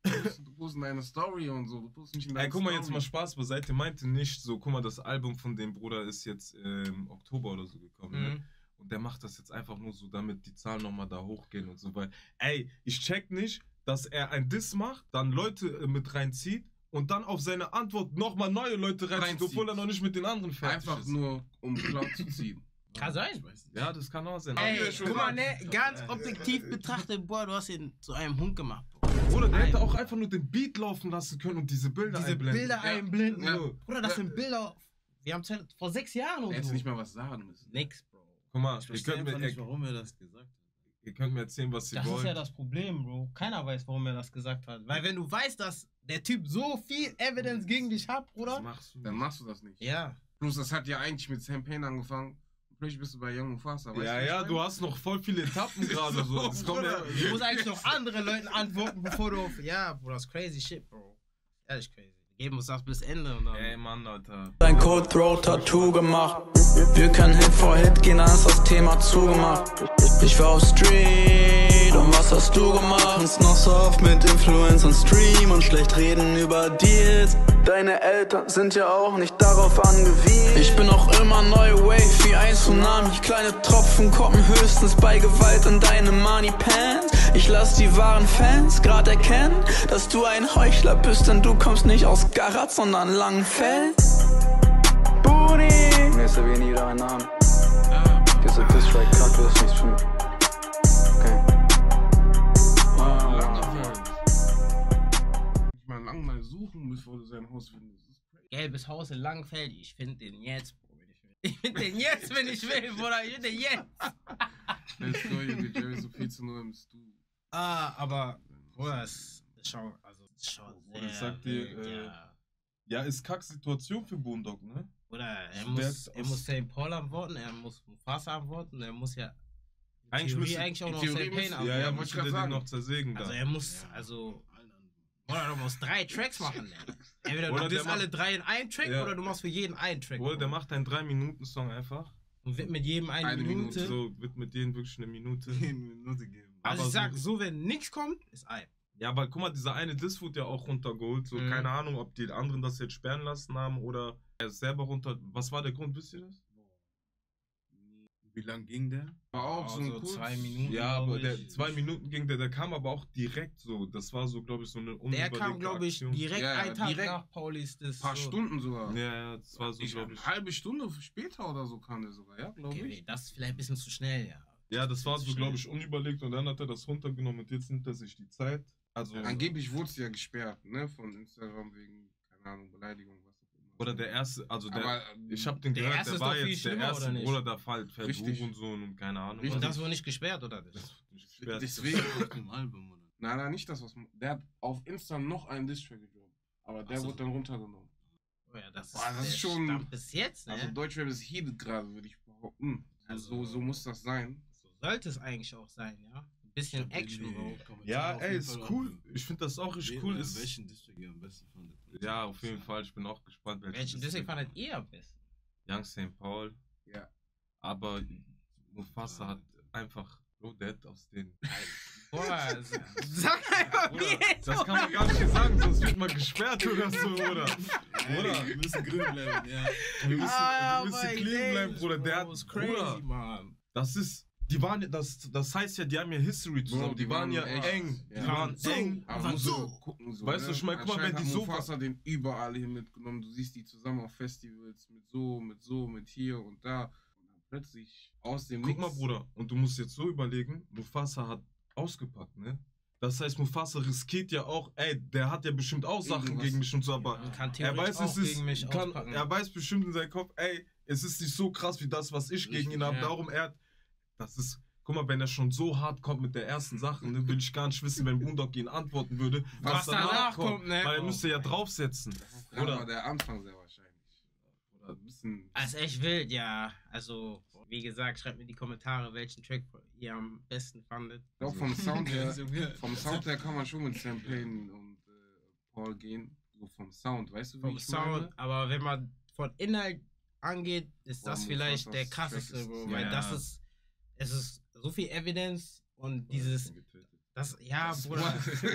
Speaker 2: Du postest in deine Story und so. Du postest nicht in deine
Speaker 4: Ey, guck mal,
Speaker 2: Story.
Speaker 4: jetzt mal Spaß beiseite. Meinte nicht so, guck mal, das Album von dem Bruder ist jetzt äh, im Oktober oder so gekommen. Ne?
Speaker 1: Mhm.
Speaker 4: Und der macht das jetzt einfach nur so, damit die Zahlen nochmal da hochgehen und so. Weil, ey, ich check nicht, dass er ein Diss macht, dann Leute äh, mit reinzieht und dann auf seine Antwort nochmal neue Leute reinzieht,
Speaker 2: Reinzieht.
Speaker 4: obwohl er noch nicht mit den anderen fertig
Speaker 2: Einfach
Speaker 4: ist.
Speaker 2: nur, um Cloud zu ziehen.
Speaker 1: Kann sein.
Speaker 4: Ja, das kann auch sein.
Speaker 1: Ey,
Speaker 2: wir schon
Speaker 1: guck mal,
Speaker 2: gesagt.
Speaker 1: ne, ganz objektiv betrachtet, boah, du hast ihn zu einem Hund gemacht, Bro.
Speaker 4: Bruder, der hätte auch einfach nur den Beat laufen lassen können und diese Bilder
Speaker 1: Diese
Speaker 4: einblenden.
Speaker 1: Bilder einblenden.
Speaker 2: Ja.
Speaker 1: Bruder, das
Speaker 2: Ja.
Speaker 1: sind Bilder. Wir haben Zeit vor sechs Jahren
Speaker 2: Er
Speaker 1: und
Speaker 2: hätte
Speaker 1: so.
Speaker 2: nicht mal was sagen müssen.
Speaker 1: Nix, Bro.
Speaker 4: Guck mal,
Speaker 3: Ich
Speaker 4: ihr
Speaker 3: verstehe
Speaker 4: könnt, mir,
Speaker 3: einfach nicht,
Speaker 4: ihr,
Speaker 3: warum er das gesagt hat.
Speaker 4: ihr könnt mir erzählen, was ihr
Speaker 1: Das
Speaker 4: wollt.
Speaker 1: ist ja das Problem, Bro. Keiner weiß, warum er das gesagt hat. Weil wenn du weißt, dass der Typ so viel Evidence gegen dich hat, Bruder.
Speaker 2: Machst du. Dann machst du das nicht.
Speaker 1: Ja.
Speaker 2: Plus, das hat ja eigentlich mit Sam Payne angefangen. Vielleicht bist du bei Young Mufasa.
Speaker 4: Ja, ja, du hast noch voll viele Etappen gerade. So. Das kommt ja.
Speaker 1: Du musst eigentlich noch anderen Leuten antworten, bevor du auf. Ja, Bro, das ist crazy shit, Bro. Ehrlich crazy. Wir geben uns das bis Ende und dann.
Speaker 4: Ey, Mann, Alter.
Speaker 11: Dein Code Throat Tattoo gemacht. Wir können Hit for Hit gehen, dann ist das Thema zugemacht. Ich war auf Street und was hast du gemacht? Uns noch so oft mit Influencern streamen und schlecht reden über Deals. Deine Eltern sind ja auch nicht darauf angewiesen. Ich bin auch immer neue Wave wie ein Tsunami. Kleine Tropfen kommen höchstens bei Gewalt in deine Money Pants. Ich lass die wahren Fans grad erkennen, dass du ein Heuchler bist, denn du kommst nicht aus Garat, sondern Langenfeld. Booty!
Speaker 12: Ne, ist ja wie jeder einen Namen. Dieser Distrack kacke ist nichts für mich. Okay.
Speaker 2: Ich meine, lang mal suchen, bevor du sein Haus findest.
Speaker 1: Gelbes Haus in Langenfeld, ich finde den jetzt, Bro, wenn ich will. Ich finde den jetzt, wenn ich will, Bruder, ich finde den jetzt.
Speaker 2: Let's go, Junge, Jerry, so viel zu nur im Stu.
Speaker 1: Ah, aber, Bruder, das schau, also, das schaut sehr
Speaker 4: Ich sag dir,
Speaker 1: wild,
Speaker 4: äh,
Speaker 1: ja.
Speaker 4: ja, ist Kack-Situation für Boondock, ne?
Speaker 1: Oder er
Speaker 4: Ich
Speaker 1: muss,
Speaker 4: merk's
Speaker 1: er
Speaker 4: aus-
Speaker 1: muss Saint Paul antworten, er muss Mufasa antworten, er muss ja
Speaker 4: Eigentlich
Speaker 1: Theorie
Speaker 4: müsste-
Speaker 1: eigentlich auch
Speaker 4: in
Speaker 1: noch
Speaker 4: Theorie
Speaker 1: Saint Payne
Speaker 4: müsste-
Speaker 1: antworten.
Speaker 4: ja, ja, wollte ich grad sagen. noch zersägen
Speaker 1: Also
Speaker 4: da.
Speaker 1: er muss, also, oder du musst drei Tracks machen, ne? Entweder
Speaker 4: Oder
Speaker 1: du
Speaker 4: der
Speaker 1: bist
Speaker 4: macht-
Speaker 1: alle drei in einen Track
Speaker 4: Ja.
Speaker 1: oder du machst für jeden einen Track.
Speaker 4: Oder der macht einen drei Minuten Song einfach.
Speaker 1: Und wird mit jedem eine, Minute.
Speaker 4: So, wird mit denen wirklich eine Minute.
Speaker 3: Eine Minute geben.
Speaker 1: Also
Speaker 4: Aber
Speaker 1: ich sag, so wenn nichts kommt, ist ein.
Speaker 4: Ja, aber guck mal, dieser eine Diss wurde ja auch runtergeholt. So,
Speaker 1: Mhm.
Speaker 4: keine Ahnung, ob die anderen das jetzt sperren lassen haben oder er ist selber runter. Was war der Grund, wisst ihr das?
Speaker 3: Wie lang ging der?
Speaker 2: War auch
Speaker 1: Oh,
Speaker 2: so ein
Speaker 1: so
Speaker 2: kurz.
Speaker 1: zwei Minuten.
Speaker 4: Ja, aber
Speaker 1: glaub
Speaker 4: der
Speaker 1: ich.
Speaker 4: zwei Minuten ging der, der kam aber auch direkt so. Das war so, glaube ich, so eine
Speaker 1: Der
Speaker 4: unüberlegte
Speaker 1: kam, glaube ich,
Speaker 4: Aktion.
Speaker 1: direkt
Speaker 2: Ja,
Speaker 1: einen Tag
Speaker 2: direkt.
Speaker 1: nach Paulis das.
Speaker 2: Paar
Speaker 1: so.
Speaker 2: Stunden sogar.
Speaker 4: Ja, ja, das war so,
Speaker 2: Ich,
Speaker 4: glaube ich.
Speaker 2: eine halbe Stunde später oder so kam der sogar, ja, glaube
Speaker 1: Okay,
Speaker 2: ich.
Speaker 1: nee, das ist vielleicht ein bisschen zu schnell, ja.
Speaker 4: Ja, das war so,
Speaker 1: Schnell.
Speaker 4: glaube ich, unüberlegt und dann hat er das runtergenommen und jetzt nimmt er sich die Zeit. Also,
Speaker 2: Angeblich wurde es ja gesperrt, ne, von Instagram wegen, keine Ahnung, Beleidigung, was auch immer.
Speaker 4: oder der erste, also der,
Speaker 2: Aber,
Speaker 4: ich habe den
Speaker 1: der
Speaker 4: gehört,
Speaker 1: erste
Speaker 4: der
Speaker 1: ist
Speaker 4: war
Speaker 1: doch viel
Speaker 4: jetzt der
Speaker 1: schlimmer,
Speaker 4: erste
Speaker 1: oder nicht?
Speaker 4: Bruder, der fällt, fällt
Speaker 2: Richtig.
Speaker 4: Hurensohn und keine Ahnung.
Speaker 2: Richtig.
Speaker 1: Und das wurde nicht gesperrt, oder? Das?
Speaker 4: Nicht gesperrt.
Speaker 2: Deswegen.
Speaker 3: Auf dem Album, oder?
Speaker 2: Nein, nein, nicht das, was man. Der hat auf Insta noch einen Distrack gedroppt. Aber der
Speaker 3: Ach so.
Speaker 2: wurde dann runtergenommen.
Speaker 1: Oh ja, das ist,
Speaker 2: Boah, das
Speaker 1: der
Speaker 2: ist schon-
Speaker 1: Stand bis jetzt, ne?
Speaker 2: Also Deutschrap ist heated gerade, würde ich behaupten. Also, so, so muss das sein.
Speaker 1: so sollte es eigentlich auch sein, ja. Ein bisschen Action, Bro.
Speaker 4: Ja, ey, ist cool. Ich finde das auch richtig cool. Ist,
Speaker 3: Welchen District ihr am besten fandet?
Speaker 4: ja, auf jeden Fall. Ich bin auch gespannt,
Speaker 1: Welchen District fandet ihr am besten?
Speaker 4: Young Saint Paul.
Speaker 2: Ja.
Speaker 4: Aber Mufasa hat einfach Bro, der hat aus den.
Speaker 1: Boah, sag einfach
Speaker 4: Bruder,
Speaker 1: wie
Speaker 4: das kann man gar nicht sagen, sonst wird man gesperrt oder so, oder?
Speaker 3: Ey,
Speaker 4: Oder?
Speaker 3: wir müssen grün bleiben, ja.
Speaker 4: Wir müssen,
Speaker 1: Ah,
Speaker 4: wir müssen
Speaker 1: my
Speaker 4: clean bleiben,
Speaker 1: days,
Speaker 4: Bruder. Der
Speaker 1: bro,
Speaker 4: hat,
Speaker 1: ist crazy,
Speaker 4: Bruder,
Speaker 1: man.
Speaker 4: das ist, die waren, das, das heißt ja, die haben ja History zusammen.
Speaker 2: Bro,
Speaker 4: die,
Speaker 2: die
Speaker 4: waren ja
Speaker 2: waren echt-
Speaker 4: eng.
Speaker 2: ja.
Speaker 4: Die waren
Speaker 1: So,
Speaker 4: eng.
Speaker 2: Aber
Speaker 1: waren
Speaker 2: musst
Speaker 1: so.
Speaker 2: du gucken, so.
Speaker 4: Weißt du,
Speaker 2: ne?
Speaker 4: ich meine, guck mal, wenn
Speaker 2: Anscheinend
Speaker 4: die
Speaker 2: hat
Speaker 4: so-
Speaker 2: Mufasa den überall hier mitgenommen. Du siehst die zusammen auf Festivals mit so, mit so, mit hier und da. Und dann plötzlich aus dem
Speaker 4: Guck
Speaker 2: Nix.
Speaker 4: mal, Bruder, und du musst jetzt so überlegen, Mufasa hat ausgepackt, ne? Das heißt, Mufasa riskiert ja auch, ey, der hat ja bestimmt auch Sachen
Speaker 2: Irgendwas.
Speaker 4: gegen mich und so, aber
Speaker 1: Man kann
Speaker 4: er
Speaker 1: theoretisch
Speaker 4: weiß,
Speaker 1: auch
Speaker 4: es ist,
Speaker 1: gegen mich
Speaker 4: kann,
Speaker 1: auspacken.
Speaker 4: er weiß bestimmt in seinem Kopf, ey, es ist nicht so krass wie das, was ich gegen ihn habe.
Speaker 1: ja.
Speaker 4: Darum er, das ist, guck mal, wenn er schon so hart kommt mit der ersten Sache, ne, will ich gar nicht wissen, wenn Boondock ihn antworten würde,
Speaker 1: Was danach kommt, ne?
Speaker 4: Weil er müsste ja draufsetzen.
Speaker 2: Ja,
Speaker 4: Oder?
Speaker 2: aber der Anfang sehr wahrscheinlich. Oder ein bisschen.
Speaker 1: Das ist echt wild, ja. Also, wie gesagt, schreibt mir in die Kommentare, welchen Track ihr am besten fandet.
Speaker 2: Ich glaube, vom Sound her,
Speaker 3: Ja.
Speaker 2: vom Sound her kann man schon mit Sam Payne und äh, Paul gehen. So vom Sound, weißt du, wie
Speaker 1: Vom
Speaker 2: ich
Speaker 1: Sound,
Speaker 2: meine?
Speaker 1: aber wenn man von Inhalt angeht, ist das
Speaker 2: Boah,
Speaker 1: vielleicht
Speaker 2: Mufasas
Speaker 1: der
Speaker 2: Track
Speaker 1: krasseste,
Speaker 2: ist-
Speaker 1: Bro,
Speaker 4: ja,
Speaker 1: weil
Speaker 4: ja.
Speaker 1: das ist, es ist so viel Evidence und dieses, das, ja,
Speaker 2: Das-
Speaker 1: Bruder.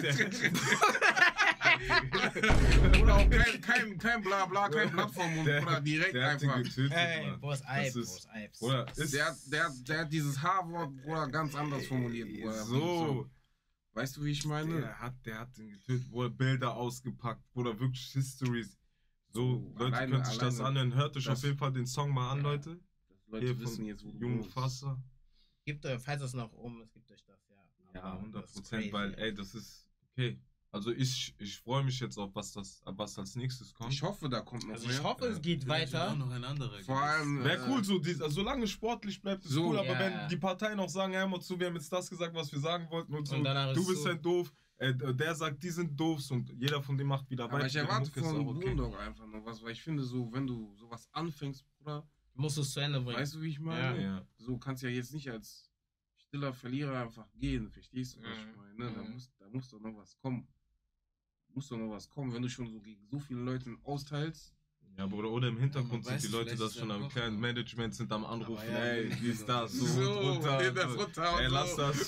Speaker 2: Oder auch kein, kein, kein Blabla, kein Plattform und oder direkt
Speaker 4: der hat ihn
Speaker 2: einfach.
Speaker 4: getötet,
Speaker 1: Ey,
Speaker 4: Mann.
Speaker 1: Boss Eib,
Speaker 4: Das ist-
Speaker 1: Boss Eib.
Speaker 4: Oder ist
Speaker 2: Der, hat- der, hat- der hat dieses H-Wort, Bruder, ganz anders formuliert. Bruder.
Speaker 4: so.
Speaker 2: Weißt du, wie ich meine?
Speaker 4: Der hat, der hat ihn getötet, wo er Bilder ausgepackt, oder wirklich Histories. So,
Speaker 2: So,
Speaker 4: Leute
Speaker 2: alleine-
Speaker 4: können sich das
Speaker 2: alleine
Speaker 4: anhören. Hört euch
Speaker 2: das-
Speaker 4: auf jeden Fall den Song mal an,
Speaker 2: Ja.
Speaker 4: Leute.
Speaker 2: Dass Leute
Speaker 4: Hier
Speaker 2: wissen
Speaker 4: von
Speaker 2: jetzt, wo du
Speaker 4: Jung
Speaker 2: wohnst.
Speaker 4: Fasser.
Speaker 1: Gibt euch, falls es noch um ist, gibt euch das, ja.
Speaker 4: Ja,
Speaker 1: Aber
Speaker 4: hundert
Speaker 1: das ist
Speaker 4: Prozent,
Speaker 1: crazy,
Speaker 4: weil, ey, das ist okay. Also ich, ich freue mich jetzt auf was das, was als nächstes kommt.
Speaker 2: Ich hoffe, da kommt noch
Speaker 1: Also
Speaker 2: mehr.
Speaker 1: ich hoffe, es geht
Speaker 3: Vielleicht wird auch
Speaker 1: weiter.
Speaker 3: noch ein anderer.
Speaker 2: Vor allem.
Speaker 4: Wäre
Speaker 2: äh,
Speaker 4: cool, so, dies, also solange sportlich bleibt, ist
Speaker 2: So,
Speaker 4: cool, aber
Speaker 1: ja.
Speaker 4: wenn die Parteien auch sagen, ja, mal zu, wir haben jetzt das gesagt, was wir sagen wollten und so,
Speaker 1: Und danach
Speaker 4: du
Speaker 1: ist
Speaker 4: bist
Speaker 1: so.
Speaker 4: halt doof, äh, der sagt, die sind doof und jeder von denen macht wieder weiter.
Speaker 2: Aber ich erwarte
Speaker 4: Mucke ist
Speaker 2: von
Speaker 4: auch okay.
Speaker 2: Boondog einfach noch was, weil ich finde so, wenn du sowas anfängst, Bruder,
Speaker 1: musst du es zu Ende bringen.
Speaker 2: Weißt du, wie ich meine?
Speaker 4: Ja, ja.
Speaker 2: So kannst du ja jetzt nicht als stiller Verlierer einfach gehen, verstehst du, was
Speaker 1: Mhm.
Speaker 2: ich meine? Da
Speaker 1: Mhm.
Speaker 2: muss, da muss doch noch was kommen. Muss doch noch was kommen, wenn du schon so gegen so viele Leute austeilst.
Speaker 4: Ja, Bruder, oder im Hintergrund
Speaker 3: Ja, man
Speaker 4: sind die
Speaker 3: weiß,
Speaker 4: Leute
Speaker 3: vielleicht
Speaker 4: das
Speaker 3: ist
Speaker 4: schon
Speaker 3: er
Speaker 4: am
Speaker 3: noch-
Speaker 4: kleinen Management sind am Anrufen,
Speaker 3: Aber ja,
Speaker 4: ey,
Speaker 3: ja,
Speaker 4: wie ist das, so,
Speaker 2: So,
Speaker 4: und runter.
Speaker 2: geht das
Speaker 4: so.
Speaker 2: runter und
Speaker 4: Ey,
Speaker 2: so.
Speaker 4: lass das.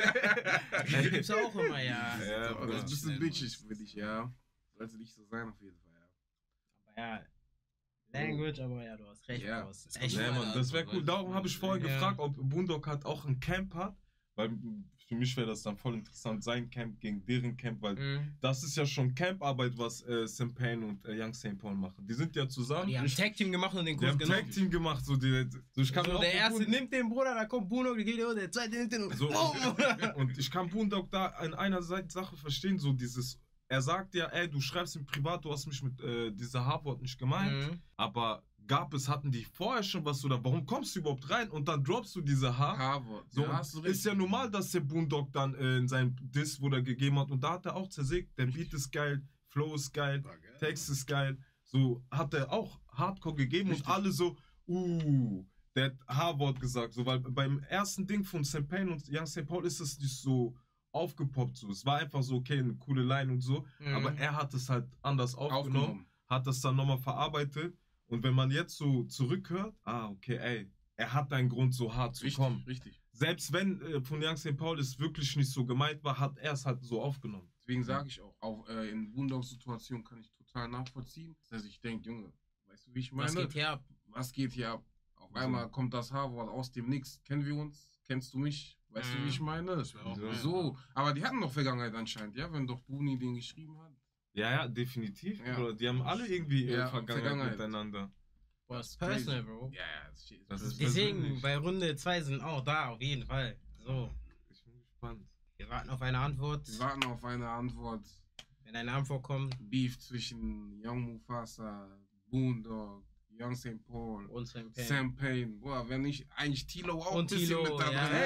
Speaker 1: Die gibt's auch immer, ja.
Speaker 4: Ja,
Speaker 2: Aber
Speaker 4: Bruder.
Speaker 2: das ist ein bisschen bitchig für dich, ja. Sollte nicht so sein, auf jeden Fall, ja.
Speaker 1: Aber ja, Language, aber ja, du hast recht.
Speaker 2: Ja.
Speaker 1: Boss.
Speaker 3: Das
Speaker 1: Echt,
Speaker 3: kommt
Speaker 4: Nee,
Speaker 3: meine
Speaker 4: Mann, das wäre
Speaker 3: Antwort,
Speaker 4: cool. Darum habe ich vorher
Speaker 1: Ja.
Speaker 4: gefragt, ob Boondog hat auch ein Camp hat, weil für mich wäre das dann voll interessant, sein Camp gegen deren Camp, weil
Speaker 1: Mhm.
Speaker 4: das ist ja schon Camparbeit, was äh, Sam Payne und äh, Young Saint Paul machen. Die sind ja zusammen.
Speaker 1: Die haben
Speaker 4: Ich-
Speaker 1: Tag-Team gemacht und den
Speaker 4: die
Speaker 1: Kurs
Speaker 4: haben
Speaker 1: genommen.
Speaker 4: Tag-Team gemacht, so, die, so ich kann mir
Speaker 1: So,
Speaker 4: auch
Speaker 1: der
Speaker 4: mit
Speaker 1: erste
Speaker 4: Boondog-
Speaker 1: nimmt den Bruder, da kommt Boondog, der geht der, der zweite nimmt den und
Speaker 4: So,
Speaker 1: Boom.
Speaker 4: und ich kann Boondog da in einer Seite Sache verstehen, so dieses, er sagt ja, ey, du schreibst im Privat, du hast mich mit äh, dieser H-Wort nicht gemeint,
Speaker 1: Mhm.
Speaker 4: aber gab es, hatten die vorher schon was oder warum kommst du überhaupt rein und dann droppst du diese H?
Speaker 2: Harvard.
Speaker 4: So,
Speaker 2: ja, hast du recht.
Speaker 4: ist ja normal, dass der Boondog dann äh, in seinem Diss, wo er gegeben hat, und da hat er auch zersägt, der Beat ist geil, Flow ist geil,
Speaker 3: War geil.
Speaker 4: Text ist geil, so hat er auch Hardcore gegeben
Speaker 2: Richtig.
Speaker 4: und alle so, uh, der hat H-Wort gesagt, so, weil beim ersten Ding von Sam Payne und Young Saint Paul ist es nicht so aufgepoppt, so, es war einfach so, okay, eine coole Line und so,
Speaker 1: Mhm.
Speaker 4: aber er hat es halt anders aufgenommen,
Speaker 2: aufgenommen.
Speaker 4: hat das dann nochmal verarbeitet und wenn man jetzt so zurückhört, ah, okay, ey, er hat einen Grund, so hart zu
Speaker 2: Richtig,
Speaker 4: kommen.
Speaker 2: richtig.
Speaker 4: Selbst wenn äh, von Young Saint Paul es wirklich nicht so gemeint war, hat er es halt so aufgenommen.
Speaker 2: Deswegen sage ich auch, auch äh, in Boondog-Situationen kann ich total nachvollziehen, dass ich denke, Junge, weißt du, wie ich meine?
Speaker 1: Was geht hier ab?
Speaker 2: Was geht hier ab? Auf einmal kommt das H-Wort aus dem Nix. Kennen wir uns? Kennst du mich? Weißt du, wie ich meine?
Speaker 3: Ich wär auch
Speaker 4: So.
Speaker 3: mal-
Speaker 2: So, aber die hatten doch Vergangenheit anscheinend, ja, wenn doch Booni den geschrieben hat.
Speaker 4: Ja, ja, definitiv.
Speaker 2: Ja.
Speaker 4: Bruder. Die haben alle irgendwie äh,
Speaker 2: Ja,
Speaker 4: Vergangenheit,
Speaker 2: Vergangenheit.
Speaker 4: miteinander.
Speaker 1: Boah, ist personal, Bro.
Speaker 2: Ja, ja, das ist,
Speaker 4: Das ist
Speaker 1: Deswegen,
Speaker 4: persönlich.
Speaker 1: bei Runde zwei sind auch da, auf jeden Fall. So,
Speaker 4: Ich bin gespannt.
Speaker 1: wir warten auf eine Antwort.
Speaker 2: Wir warten auf eine Antwort.
Speaker 1: Wenn eine Antwort kommt,
Speaker 2: Beef zwischen Young Mufasa, Boondog, Young Saint Paul,
Speaker 1: und Sam Payne.
Speaker 2: Sam Payne. Boah, wenn nicht eigentlich Tilo auch
Speaker 1: Und
Speaker 2: ein bisschen
Speaker 1: Tilo,
Speaker 2: mit da
Speaker 1: ja,
Speaker 2: drin.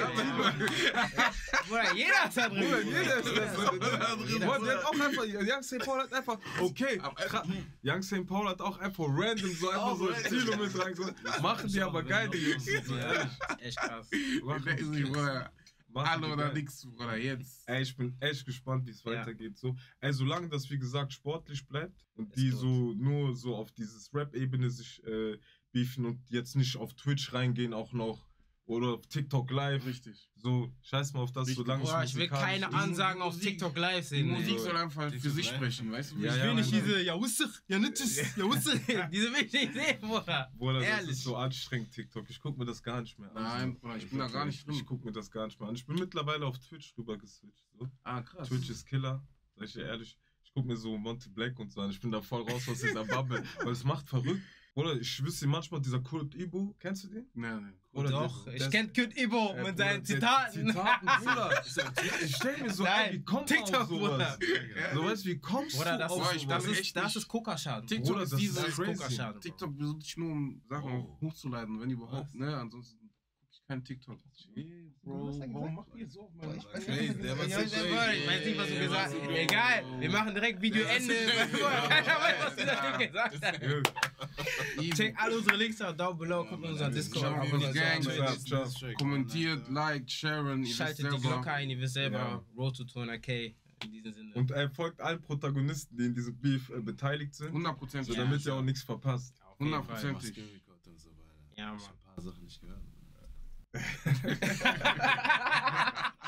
Speaker 1: ja. Bruder, jeder ist da drin.
Speaker 4: Bruder, jeder ist
Speaker 1: Bruder.
Speaker 4: das. Bruder, der hat auch einfach, Young Saint Paul hat einfach, okay,
Speaker 2: Aber-
Speaker 4: kra- Young Saint Paul hat auch einfach random so einfach so ein Kilo mit rein. So, machen die aber geil, die Jungs. So, ehrlich.
Speaker 1: Echt krass.
Speaker 4: Machen
Speaker 2: Der ist nicht, Bruder.
Speaker 4: machen
Speaker 2: Alle
Speaker 4: die
Speaker 2: oder
Speaker 4: geil.
Speaker 2: nix, Bruder, jetzt.
Speaker 4: Ey, ich bin echt gespannt, wie es
Speaker 1: Ja.
Speaker 4: weitergeht. So, ey, solange das, wie gesagt, sportlich bleibt und
Speaker 1: Ist
Speaker 4: die
Speaker 1: gut.
Speaker 4: so nur so auf dieses Rap-Ebene sich äh, beefen und jetzt nicht auf Twitch reingehen auch noch oder auf TikTok live.
Speaker 2: Richtig.
Speaker 4: So, scheiß mal auf das,
Speaker 2: Richtig.
Speaker 4: solange
Speaker 1: Boah, ich will
Speaker 4: musikalisch
Speaker 1: keine
Speaker 4: ist.
Speaker 1: Ansagen auf
Speaker 2: Musik-
Speaker 1: TikTok live
Speaker 2: Die
Speaker 1: sehen.
Speaker 2: Musik
Speaker 1: ey.
Speaker 2: soll einfach für sich sprechen, weißt du? wie
Speaker 4: Ja,
Speaker 2: ich
Speaker 4: ja,
Speaker 1: Ich will nicht
Speaker 2: meine?
Speaker 1: diese, ja wusste, ja nützlich, ja wusste, diese will ich nicht sehen, Bruder.
Speaker 4: Bruder, das
Speaker 1: Ehrlich.
Speaker 4: ist so anstrengend, TikTok. Ich guck mir das gar nicht mehr an.
Speaker 2: Nein,
Speaker 4: so.
Speaker 2: Bruder, ich bin da gar nicht drin.
Speaker 4: Ich guck mir das gar nicht mehr an. Ich bin mittlerweile auf Twitch rüber geswitcht. So.
Speaker 2: Ah, krass.
Speaker 4: Twitch ist Killer, sag ich dir ehrlich. Ich guck mir so Monte Black und so an. Ich bin da voll raus aus dieser Bubble, weil es macht verrückt. Oder ich wüsste manchmal dieser Kurt Ibo, kennst du den?
Speaker 2: Nein, nein.
Speaker 4: Oder
Speaker 1: Doch,
Speaker 4: der-
Speaker 1: ich
Speaker 4: der-
Speaker 1: kenn Kurt Ibo
Speaker 4: Äh,
Speaker 1: mit
Speaker 4: Bruder,
Speaker 1: seinen
Speaker 4: der
Speaker 1: Zitaten.
Speaker 4: Zitaten, Bruder. Ich stell mir so
Speaker 1: Nein,
Speaker 4: ein, wie kommt
Speaker 1: TikTok,
Speaker 4: man auf sowas?
Speaker 1: Bruder.
Speaker 4: So weißt du, wie kommst
Speaker 1: Bruder,
Speaker 4: du
Speaker 1: das,
Speaker 4: auf
Speaker 2: Boah,
Speaker 1: ist,
Speaker 2: ich
Speaker 1: das,
Speaker 2: bin
Speaker 1: ist,
Speaker 2: echt
Speaker 1: das
Speaker 2: nicht-
Speaker 1: ist Kokaschaden.
Speaker 2: TikTok
Speaker 4: Bruder,
Speaker 2: ist
Speaker 4: das ist
Speaker 2: dieses
Speaker 4: crazy.
Speaker 1: Kokaschaden.
Speaker 2: TikTok benutze nur, um Sachen
Speaker 3: Oh.
Speaker 2: hochzuladen, wenn überhaupt,
Speaker 3: Was?
Speaker 2: ne? Ansonsten gucke ich kein TikTok. Hey, Bro,
Speaker 1: Was hast du
Speaker 2: warum
Speaker 1: gesagt?
Speaker 2: macht ihr so auf meine
Speaker 3: Crazy, der war
Speaker 1: Ich
Speaker 3: so
Speaker 1: weiß
Speaker 3: crazy.
Speaker 1: nicht, was du
Speaker 3: Der
Speaker 1: gesagt
Speaker 3: war
Speaker 1: hast.
Speaker 3: so-
Speaker 1: Egal, wir machen direkt Videoende. Keiner weiß, was du da gesagt hast. Check alle unsere Links out, down below, guckt in unser Discord.
Speaker 2: Ciao,
Speaker 1: abonniert
Speaker 2: die Gang.
Speaker 1: uns.
Speaker 4: Ciao, ciao.
Speaker 2: Kommentiert, liked, sharen, ihr wisst
Speaker 1: Schaltet die
Speaker 2: selber.
Speaker 1: Glocke ein, ihr wisst selber.
Speaker 4: Ja.
Speaker 1: Road to zwei hundert K. In diesem Sinne.
Speaker 4: Und er folgt allen Protagonisten, die in diesem Beef äh, beteiligt sind,
Speaker 2: hundert Prozent.
Speaker 4: so
Speaker 1: Ja,
Speaker 4: damit ihr auch nichts verpasst.
Speaker 1: Auf jeden
Speaker 2: hundert
Speaker 1: Fall.
Speaker 2: Prozent.
Speaker 3: Mach Screen Record und so weiter.
Speaker 1: Ja,
Speaker 3: Ich hab
Speaker 1: Mann.
Speaker 3: ein paar Sachen nicht gehört.